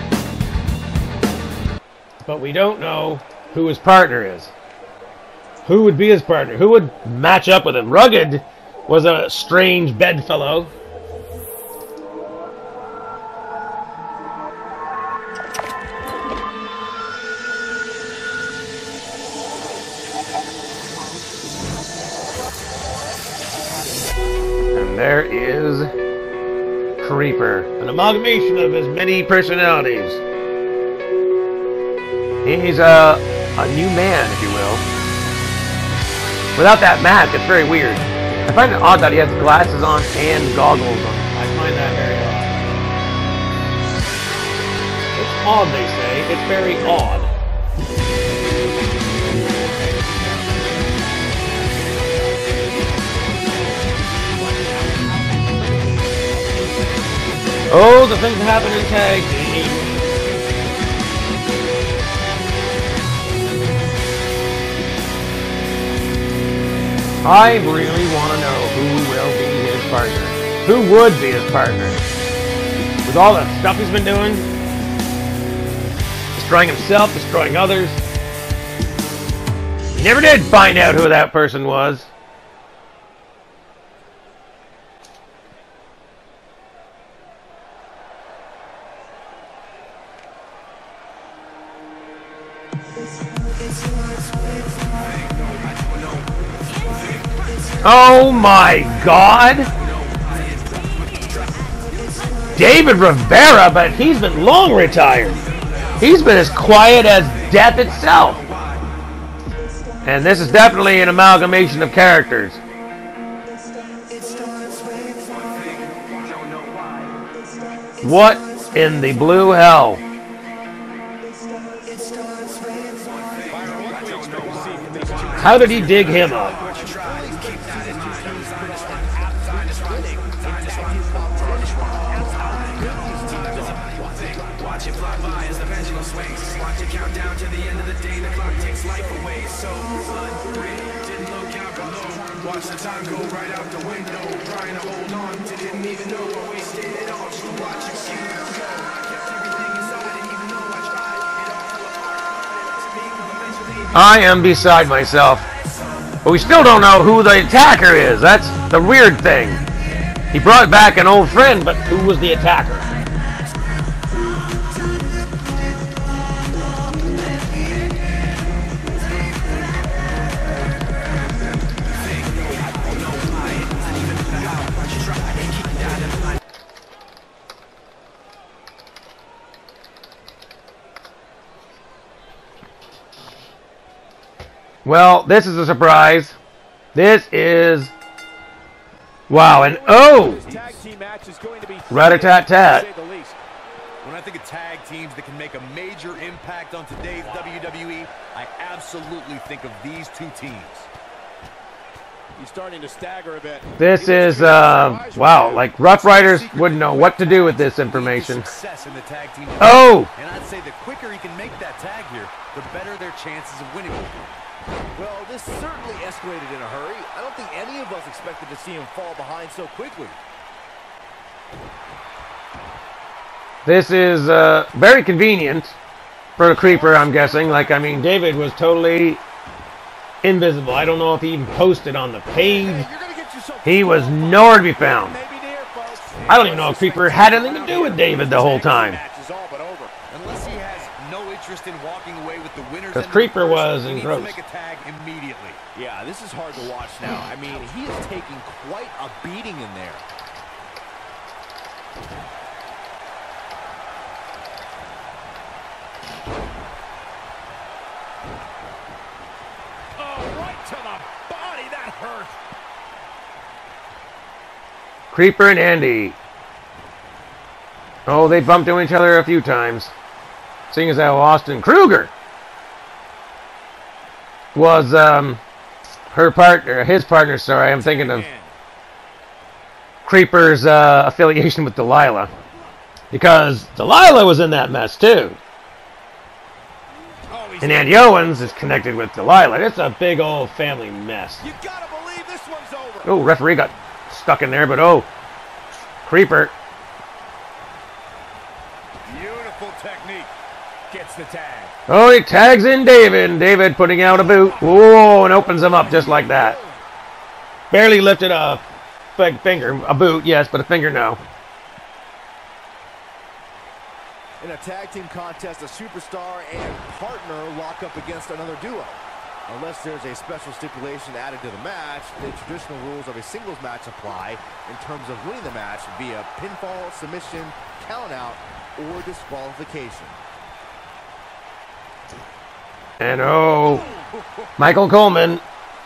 But we don't know who his partner is. Who would be his partner? Who would match up with him? Rugged was a strange bedfellow. And there is Creeper, an amalgamation of his many personalities. He's a, a new man, if you will. Without that mask, it's very weird. I find it odd that he has glasses on and goggles on. I find that very odd. It's odd, they say. It's very odd. Oh, the things that happen in tag team. I really want to know partner? Who would be his partner? With all the stuff he's been doing? Destroying himself, destroying others. He never did find out who that person was. Oh my God! David Rivera, but he's been long retired. He's been as quiet as death itself. And this is definitely an amalgamation of characters. What in the blue hell? How did he dig him up? Watch the time go right out the window, trying to hold on to, didn't even know I wasted it all. Just to watch it go. I kept everything inside, and even though I tried, it all fell apart. I am beside myself. But we still don't know who the attacker is. That's the weird thing. He brought back an old friend, but who was the attacker? Well, this is a surprise. This is... Wow, and oh! Rat-a-tat-tat. When I think of tag teams that can make a major impact on today's W W E, I absolutely think of these two teams. He's starting to stagger a bit. This is, uh, wow, like Rough Riders wouldn't know what to do with this information. Oh! And I'd say the quicker he can make that tag here, the better their chances of winning will be. Well, this certainly escalated in a hurry. I don't think any of us expected to see him fall behind so quickly. This is uh, very convenient for the Creeper, I'm guessing. Like, I mean, David was totally invisible. I don't know if he even posted on the page. He was nowhere to be found. I don't even know if Creeper had anything to do with David the whole time. Unless he has no interest in walking away with the winners. Because Creeper was engrossed. Make a tag immediately. Yeah, this is hard to watch now. I mean, he is taking quite a beating in there. Oh, right to the body. That hurt. Creeper and Andy. Oh, they bumped into each other a few times. Seeing as how Austin Kruger was um, her partner, his partner, sorry, I'm thinking of Creeper's uh, affiliation with Delilah. Because Delilah was in that mess too. And Andy Owens is connected with Delilah. It's a big old family mess. You gotta believe this one's over. Oh, referee got stuck in there, but oh, Creeper. Beautiful technique. Gets the tag. Oh, he tags in David. David putting out a boot. Whoa, and opens him up just like that. Barely lifted a big finger. A boot, yes, but a finger, no. In a tag team contest, a superstar and partner lock up against another duo. Unless there's a special stipulation added to the match, the traditional rules of a singles match apply in terms of winning the match via pinfall, submission, count-out, or disqualification. And oh, Michael Coleman.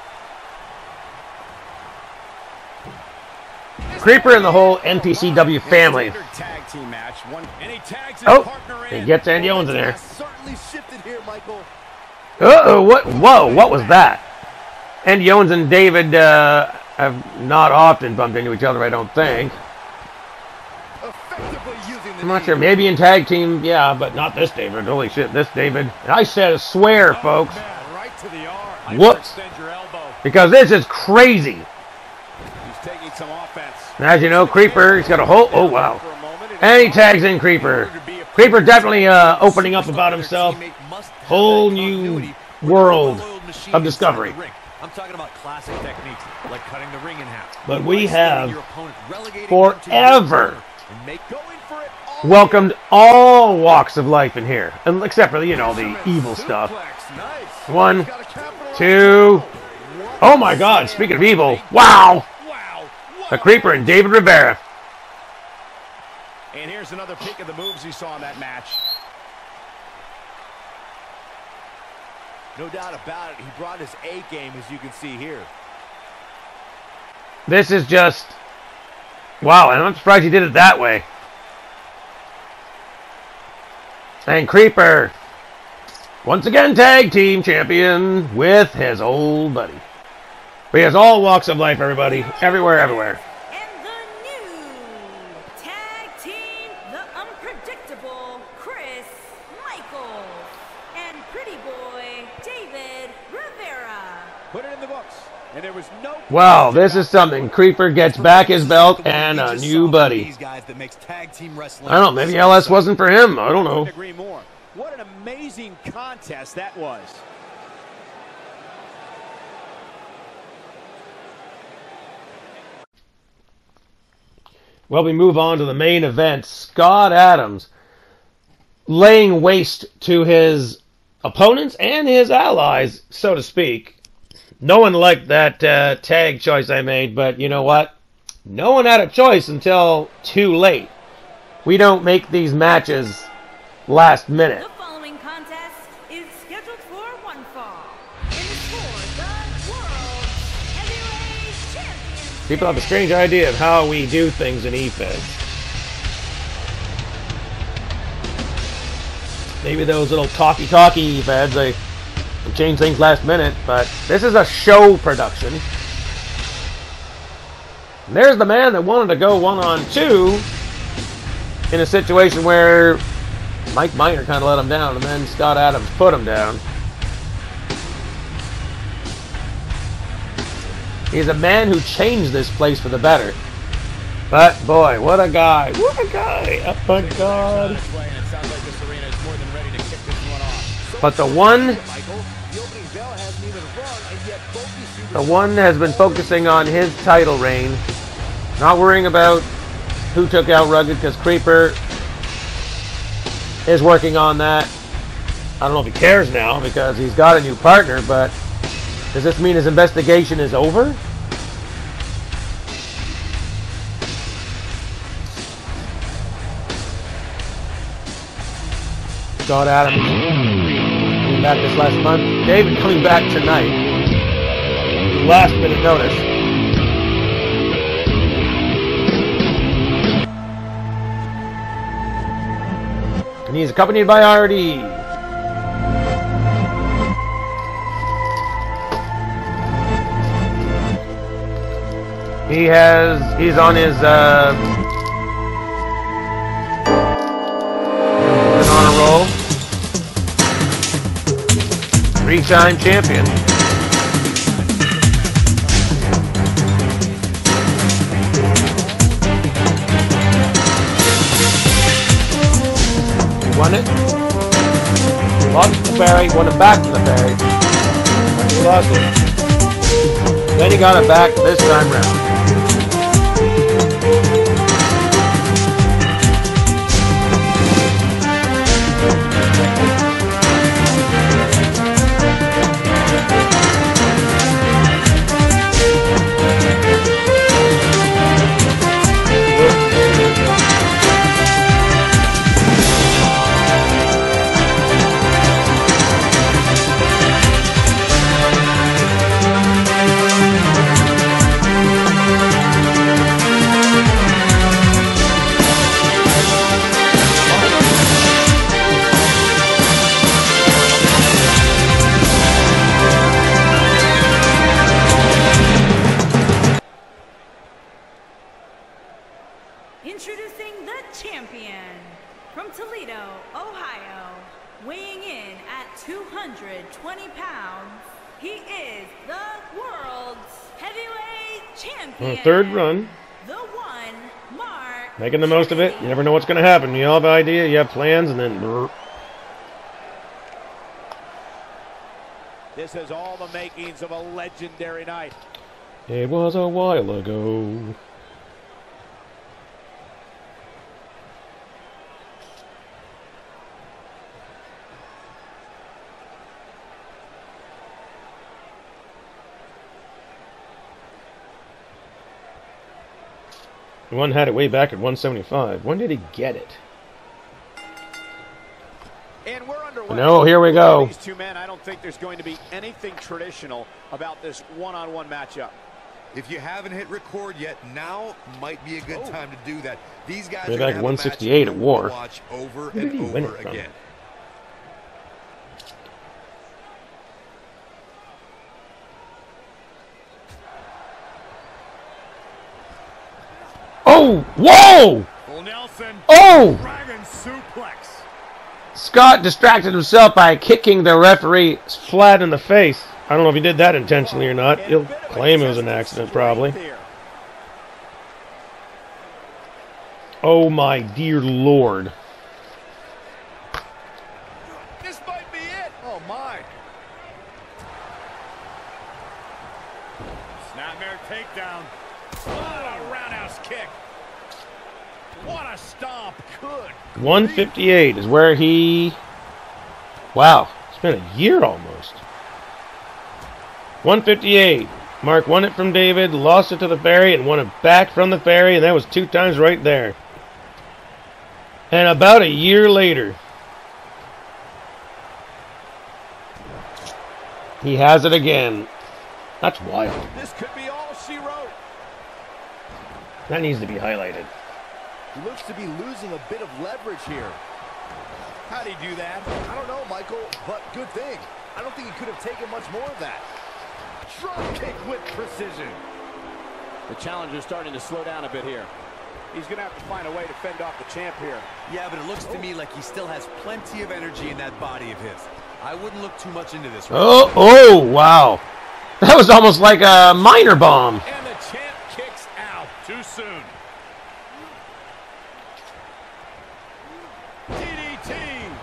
Creeper and the whole N P C W family. Oh, he gets Andy Owens in there. Uh-oh, what, whoa, what was that? Andy Owens and David uh, have not often bumped into each other, I don't think. I'm not sure, maybe in tag team, yeah, but not this David. Holy shit, this David. I said swear, folks. Whoops. Because this is crazy. need some offense. As you know, Creeper, he's got a whole, oh wow. And he tags in Creeper. Creeper definitely uh, opening up about himself. Whole new world of discovery. I'm talking about classic techniques, like cutting the ring in half. But we have forever welcomed all walks of life in here, and except for, you know, the evil stuff. One, two. Oh my God! Speaking of evil, wow! The Creeper and David Rivera. And here's another peek of the moves you saw in that match. No doubt about it. He brought his A game, as you can see here. This is just wow, and I'm surprised he did it that way. And Creeper, once again, tag team champion with his old buddy. But he has all walks of life, everybody, everywhere, everywhere. And the new tag team, the unpredictable Chris Michaels and pretty boy David Rivera. Put it in the books. And there was no Wow, this is something. Creeper gets back his belt and a new buddy. I don't know, maybe L S wasn't for him. I don't know. Agree more. What an amazing contest that was. Well, we move on to the main event. Scott Adams laying waste to his opponents and his allies, so to speak. No one liked that uh, tag choice I made, but you know what? No one had a choice until too late. We don't make these matches last minute. The following contest is scheduled for one fall. It is for the World Heavyweight Championship. People have a strange idea of how we do things in E F E D. Maybe those little talky-talky E F E Ds, they change things last minute, but this is a show production. And there's the man that wanted to go one-on-two in a situation where Mike Minor kind of let him down, and then Scott Adams put him down. He's a man who changed this place for the better. But, boy, what a guy. What a guy. Oh, my God. But the one... The one has been focusing on his title reign. Not worrying about who took out Rugged, because Creeper is working on that. I don't know if he cares now because he's got a new partner, but does this mean his investigation is over? Scott Adams coming back this last month. David coming back tonight. Last minute notice. And he's accompanied by R D. He has, he's on his, uh, on a roll. Three-time champion. Won it. Lost the Barry, won it back to the Barry. He lost it. Then he got it back this time round. Introducing the champion from Toledo, Ohio, weighing in at two hundred twenty pounds, he is the world's heavyweight champion. On the third run. The one, Mark. Making the most of it. You never know what's going to happen. You all have an idea, you have plans, and then... Brr. This has all the makings of a legendary night. It was a while ago. One had it way back at one seventy-five. When did he get it? And we're underway. No, here we go. These two men, I don't think there's going to be anything traditional about this one-on-one matchup. If you haven't hit record yet, now might be a good oh. time to do that. These guys way are back one sixty-eight at War. Watch over Where did and he win over it from? again. Oh! Whoa! Full Nelson. Oh! Dragon suplex. Scott distracted himself by kicking the referee flat in the face. I don't know if he did that intentionally or not. He'll claim it was an accident, probably. Oh my dear Lord. This might be it. Oh my. Snapmare takedown. What a roundhouse kick. What a stomp. Good. one fifty-eight is where he... Wow. It's been a year almost. one fifty-eight. Mark won it from David, lost it to the Ferry, and won it back from the Ferry, and that was two times right there. And about a year later, he has it again. That's wild. This could be all she wrote. That needs to be highlighted. He looks to be losing a bit of leverage here. How'd he do that? I don't know, Michael, but good thing. I don't think he could have taken much more of that. Drop kick with precision. The challenger's starting to slow down a bit here. He's going to have to find a way to fend off the champ here. Yeah, but it looks to oh. me like he still has plenty of energy in that body of his. I wouldn't look too much into this. Right oh, oh, wow. That was almost like a minor bomb. And the champ kicks out. Too soon. D D T.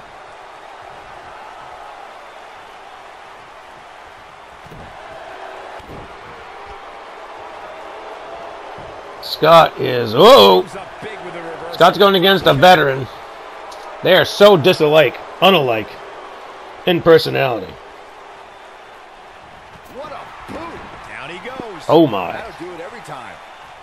Scott is, oh, Scott's going against a veteran. They are so disalike, unalike, in personality. What a boot. Down he goes. Oh my. That'll do it every time.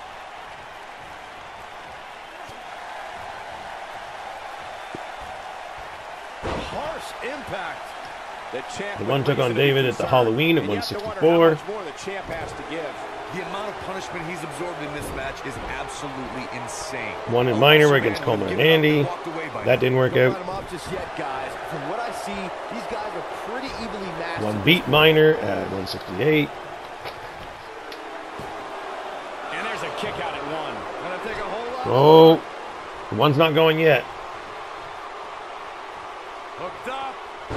Harsh impact. The champ The one took on David at the Halloween at one sixty-four. The champ has to give. The amount of punishment he's absorbed in this match is absolutely insane. One in minor against Coleman and Andy. That didn't work out. Just yet, guys. From what I see, these guys are pretty evenly matched. One beat minor at one sixty-eight. And there's a kick out at one. Gonna take a whole lot. Oh, one's not going yet. Hooked up.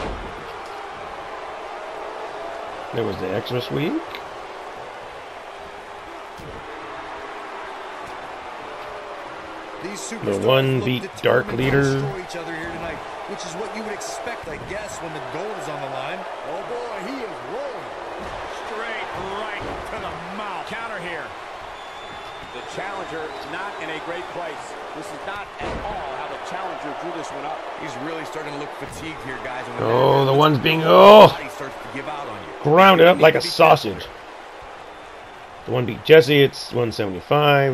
There was the extra sweep. These The one beat Dark Leader. Each other here tonight, which is what you would expect, I guess, when the gold is on the line. Oh boy, he is rolling. Straight right to the mouth. Counter here. The challenger not in a great place. This is not at all how the challenger drew this one up. He's really starting to look fatigued here, guys. And when Oh, the one's being, oh, body starts to give out on you. grounded up like a sausage. The one beat Jesse, it's one seventy-five.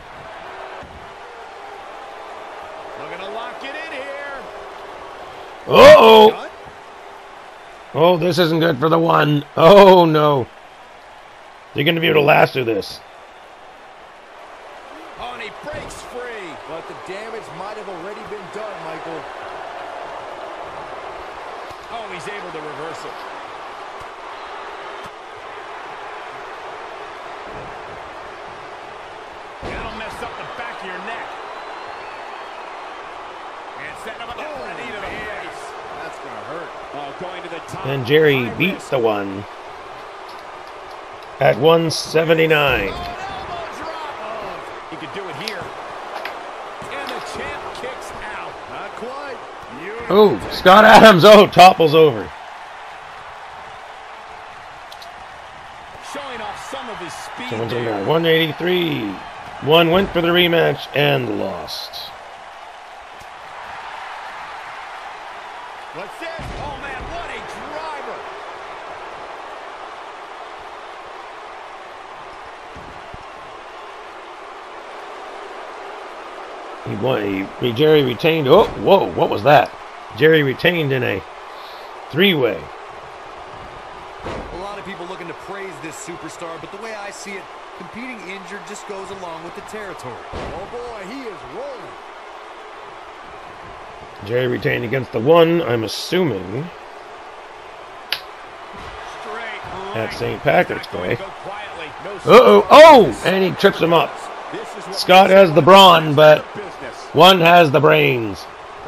Uh-oh! Oh, this isn't good for the one. Oh, no. They're going to be able to last through this. Oh, and he breaks free. But the damage might have already been done, Michael. Oh, he's able to reverse it. That'll mess up the back of your neck. And setting up a oh, knee to the face. That's going to hurt. Oh, going to the top. And Jerry beats the one. at one seventy-nine. He could do it here. And the champ kicks out. Not quite. Oh, Scott Adams, oh, topples over. Showing off some of his speed. Someone's in there. one eighty-three. One went for the rematch and lost. What's this? Oh, man, what a driver. He won. He, he, Jerry retained. Oh, whoa, what was that? Jerry retained in a three-way. A lot of people looking to praise this superstar, but the way I see it, competing injured just goes along with the territory. Oh boy, he is rolling. Jerry retained against the one, I'm assuming, at Saint Patrick's Day. Uh-oh, oh! And he trips him up. Scott has the brawn, but one has the brains.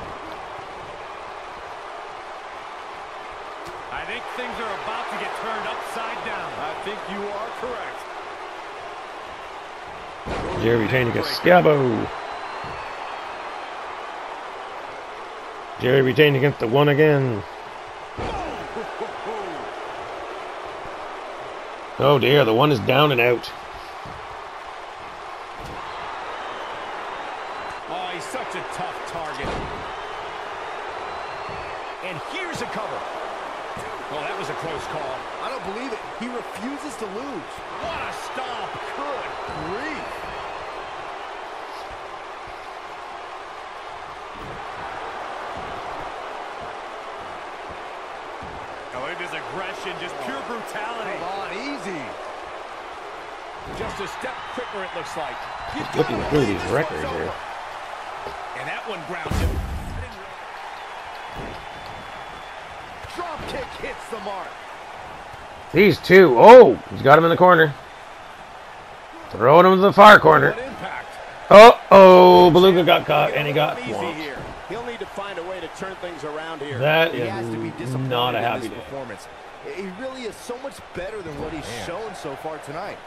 I think things are about to get turned upside down. I think you are correct. Jerry retained against Scabo. Jerry retained against the one again. Oh dear, the one is down and out. Oh, he's such a tough target. And here's a cover. Oh, that was a close call. I don't believe it. He refuses to lose. What a stomp. Good grief. Oh, look at this aggression, just pure brutality. Come on, easy. Just a step quicker, it looks like. Looking through these records here. And that one grounds him. Drop kick hits the mark. These two. Oh, he's got him in the corner. Throwing him to the far corner. Uh-oh, Beluga got caught, and he got swamped. He'll need to find a way to turn things around here. That he is has to be disappointed not a in happy this day. performance. He really is so much better than what he's shown so far tonight.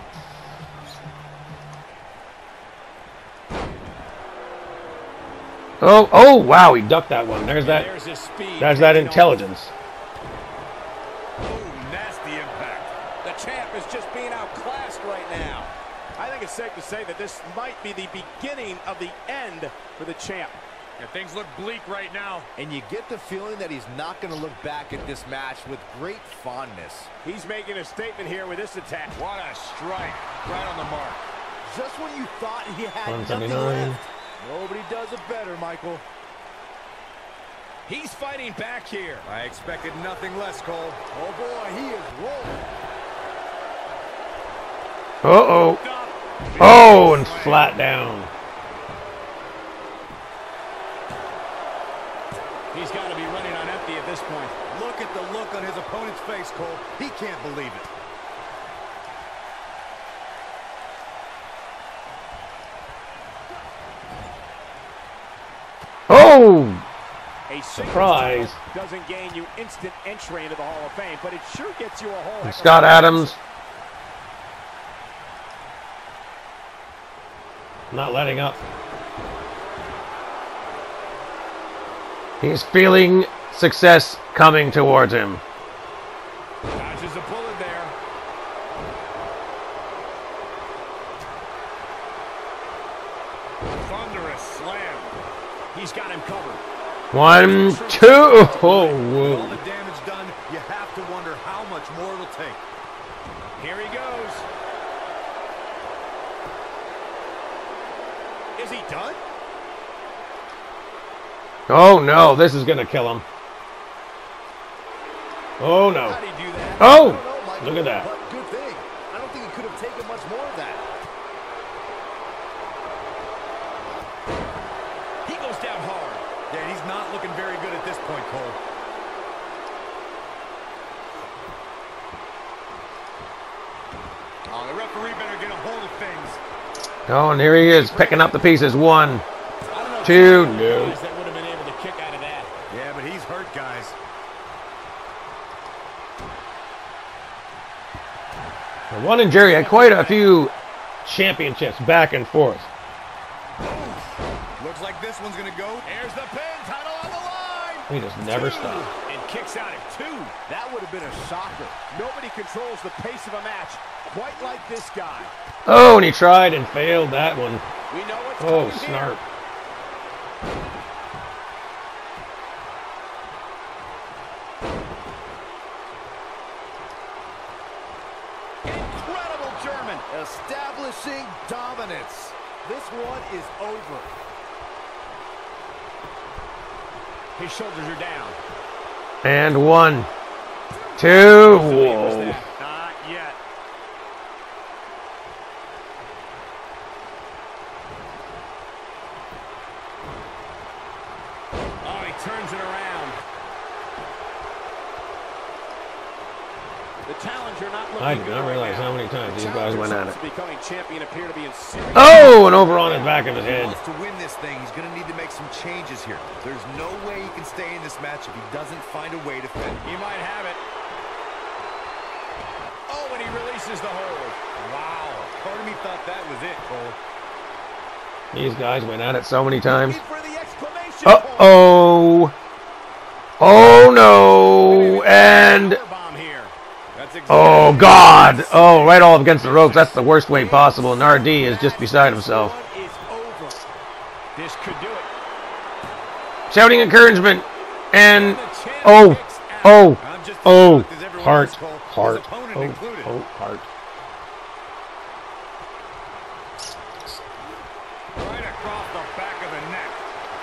Oh, oh, wow, he ducked that one. There's that. There's his speed. There's that intelligence. Oh, nasty impact. The champ is just being outclassed right now. I think it's safe to say that this might be the beginning of the end for the champ. Yeah, things look bleak right now. And you get the feeling that he's not going to look back at this match with great fondness. He's making a statement here with this attack. What a strike. Right on the mark. Just when you thought he had one nothing seventy-nine. left. Nobody does it better, Michael. He's fighting back here. I expected nothing less, Cole. Oh, boy, he is rolling. Uh-oh. Oh, and flat down. He's got to be running on empty at this point. Look at the look on his opponent's face, Cole. He can't believe it. Oh! A Surprise. doesn't gain you instant entry into the Hall of Fame, but it sure gets you a whole heck of a Scott Adams. Not letting up. He's feeling success coming towards him. Dodges a bullet there. Thunderous slam. He's got him covered. One, two. Oh, All whoa. the damage done, you have to wonder how much more it'll take. Here he goes. Is he done? Oh, no. This is going to kill him. Oh, no. How'd he do that? Oh! I don't know, Michael, Look at that. But good thing. I don't think he could have taken much more of that. He goes down hard. Yeah, he's not looking very good at this point, Cole. Oh, the referee better get a hold of things. Oh, and here he is picking up the pieces. One, two, no. Guys that would have been able to kick out of that. Yeah, but he's hurt, guys. One and Jerry had quite a few championships back and forth. Looks like this one's gonna go. Here's the pin, title on the line. He just never Two. stopped. And kicks out at two. That would have been a shocker. Nobody controls the pace of a match quite like this guy. Oh, and he tried and failed that one. We know what's Oh, coming snarp. here. Incredible German. Establishing dominance. This one is over. His shoulders are down. And one, two, whoa. Not yet. Oh, he turns it around. The challenger not looking I did good not right realize now. how many times these The guys went at challengers it. becoming champion appear to be in serious Oh, and over on his back of his If he head. wants to win this thing, he's going to need to make some changes here. There's no way he can stay in this match if he doesn't find a way to fit. He might have it. Oh, and he releases the hold. Wow. Part of me thought that was it, Cole. These guys went at it so many times. Looking for the exclamation Uh point. oh. Oh no. And Bomb here. That's exactly oh God. Oh, right all up against the ropes. That's the worst way possible. And R D is just beside himself. This one is over. This could do it. Shouting encouragement. And And the champ oh, kicks out. oh, I'm just as oh, shocked as everyone heart, else, Cole. His heart, opponent oh, included. oh, heart. Right across the back of the neck.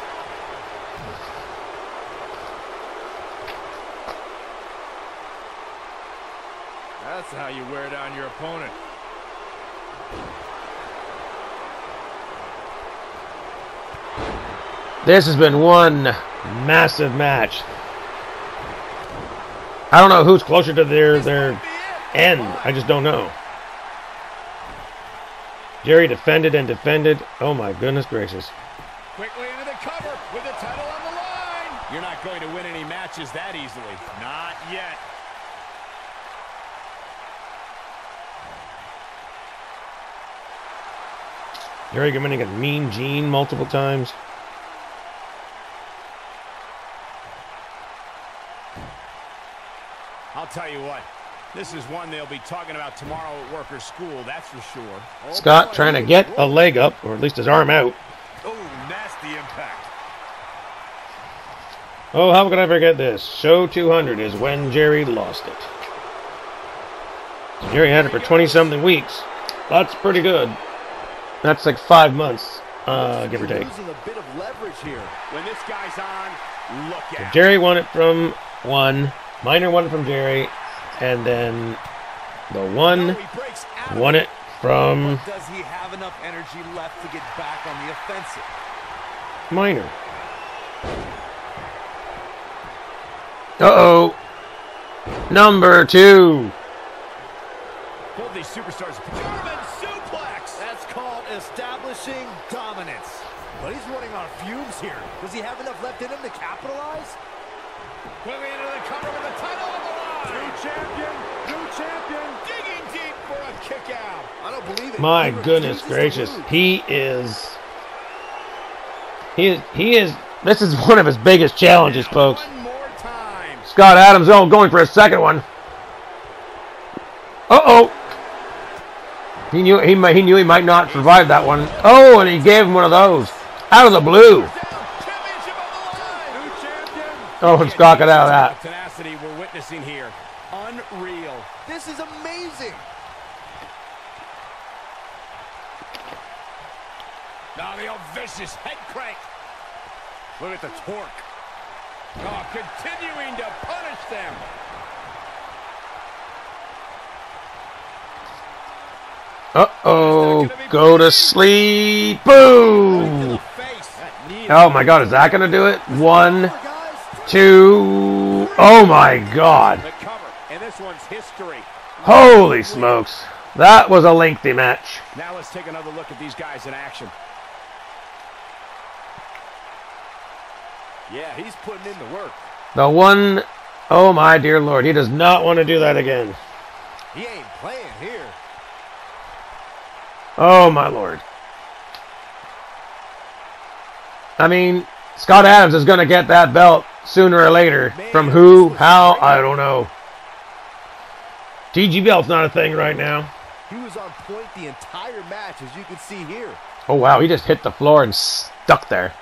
That's how you wear down your opponent. This has been one massive match. I don't know who's closer to their their end. I just don't know. Jerry defended and defended. Oh my goodness gracious. Quickly into the cover with the title on the line. You're not going to win any matches that easily. Not yet. Jerry coming against Mean Gene multiple times. I'll tell you what. This is one they'll be talking about tomorrow at work or school, that's for sure. Scott trying to get a leg up, or at least his arm out. Oh, nasty impact. Oh, how could I forget this? Show two hundred is when Jerry lost it. So Jerry had it for twenty-something weeks. That's pretty good. That's like five months, uh, give or take. Losing a bit of leverage here. When this guy's on, look So out. Jerry won it from one. Minor won it from Jerry. And then the one Oh, he breaks out. won it from But does he have enough energy left to get back on the offensive? Minor. Uh-oh. Number two. Both these superstars. German suplex. That's called establishing dominance. But he's running on fumes here. Does he have enough left in him to capitalize? Quickly into the cover with the title on the line. New champion. New champion. Digging deep for a kick out. I don't believe it. My He goodness refuses to gracious. lose. He is He is he is this is one of his biggest challenges, folks. One more time. Scott Adams oh going for a second one. Uh-oh. He knew he might he knew he might not survive that one. Oh, and he gave him one of those. Out of the blue. Championship on the line. New champion. Oh, and Scott got out of that. The tenacity we're witnessing here. Unreal. This is amazing. Now the old vicious head crank. Look at the torque. Oh, continuing to punish them. Uh-oh. Go to sleep. Boom. Oh my God, is that gonna do it? One, two. Oh my God. The cover, and this one's history. Holy smokes. That was a lengthy match. Now let's take another look at these guys in action. Yeah, he's putting in the work. The one, oh my dear Lord, he does not want to do that again. He ain't playing here. Oh, my Lord. I mean, Scott Adams is going to get that belt sooner or later. From who? How? I don't know. T G belt's not a thing right now. He was on point the entire match, as you can see here. Oh, wow. He just hit the floor and stuck there.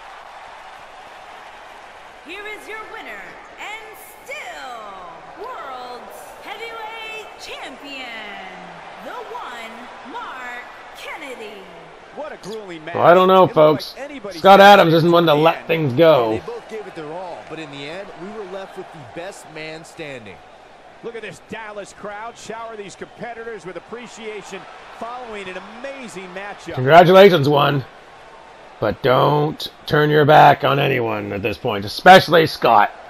Here is your winner, and still World's Heavyweight Champion, the one, Mark Kennedy. What a grueling match. Well, I don't know, folks. Scott Adams isn't one to let things go. They both gave it their all, but in the end, we were left with the best man standing. Look at this Dallas crowd shower these competitors with appreciation following an amazing matchup. Congratulations, one. But don't turn your back on anyone at this point, especially Scott.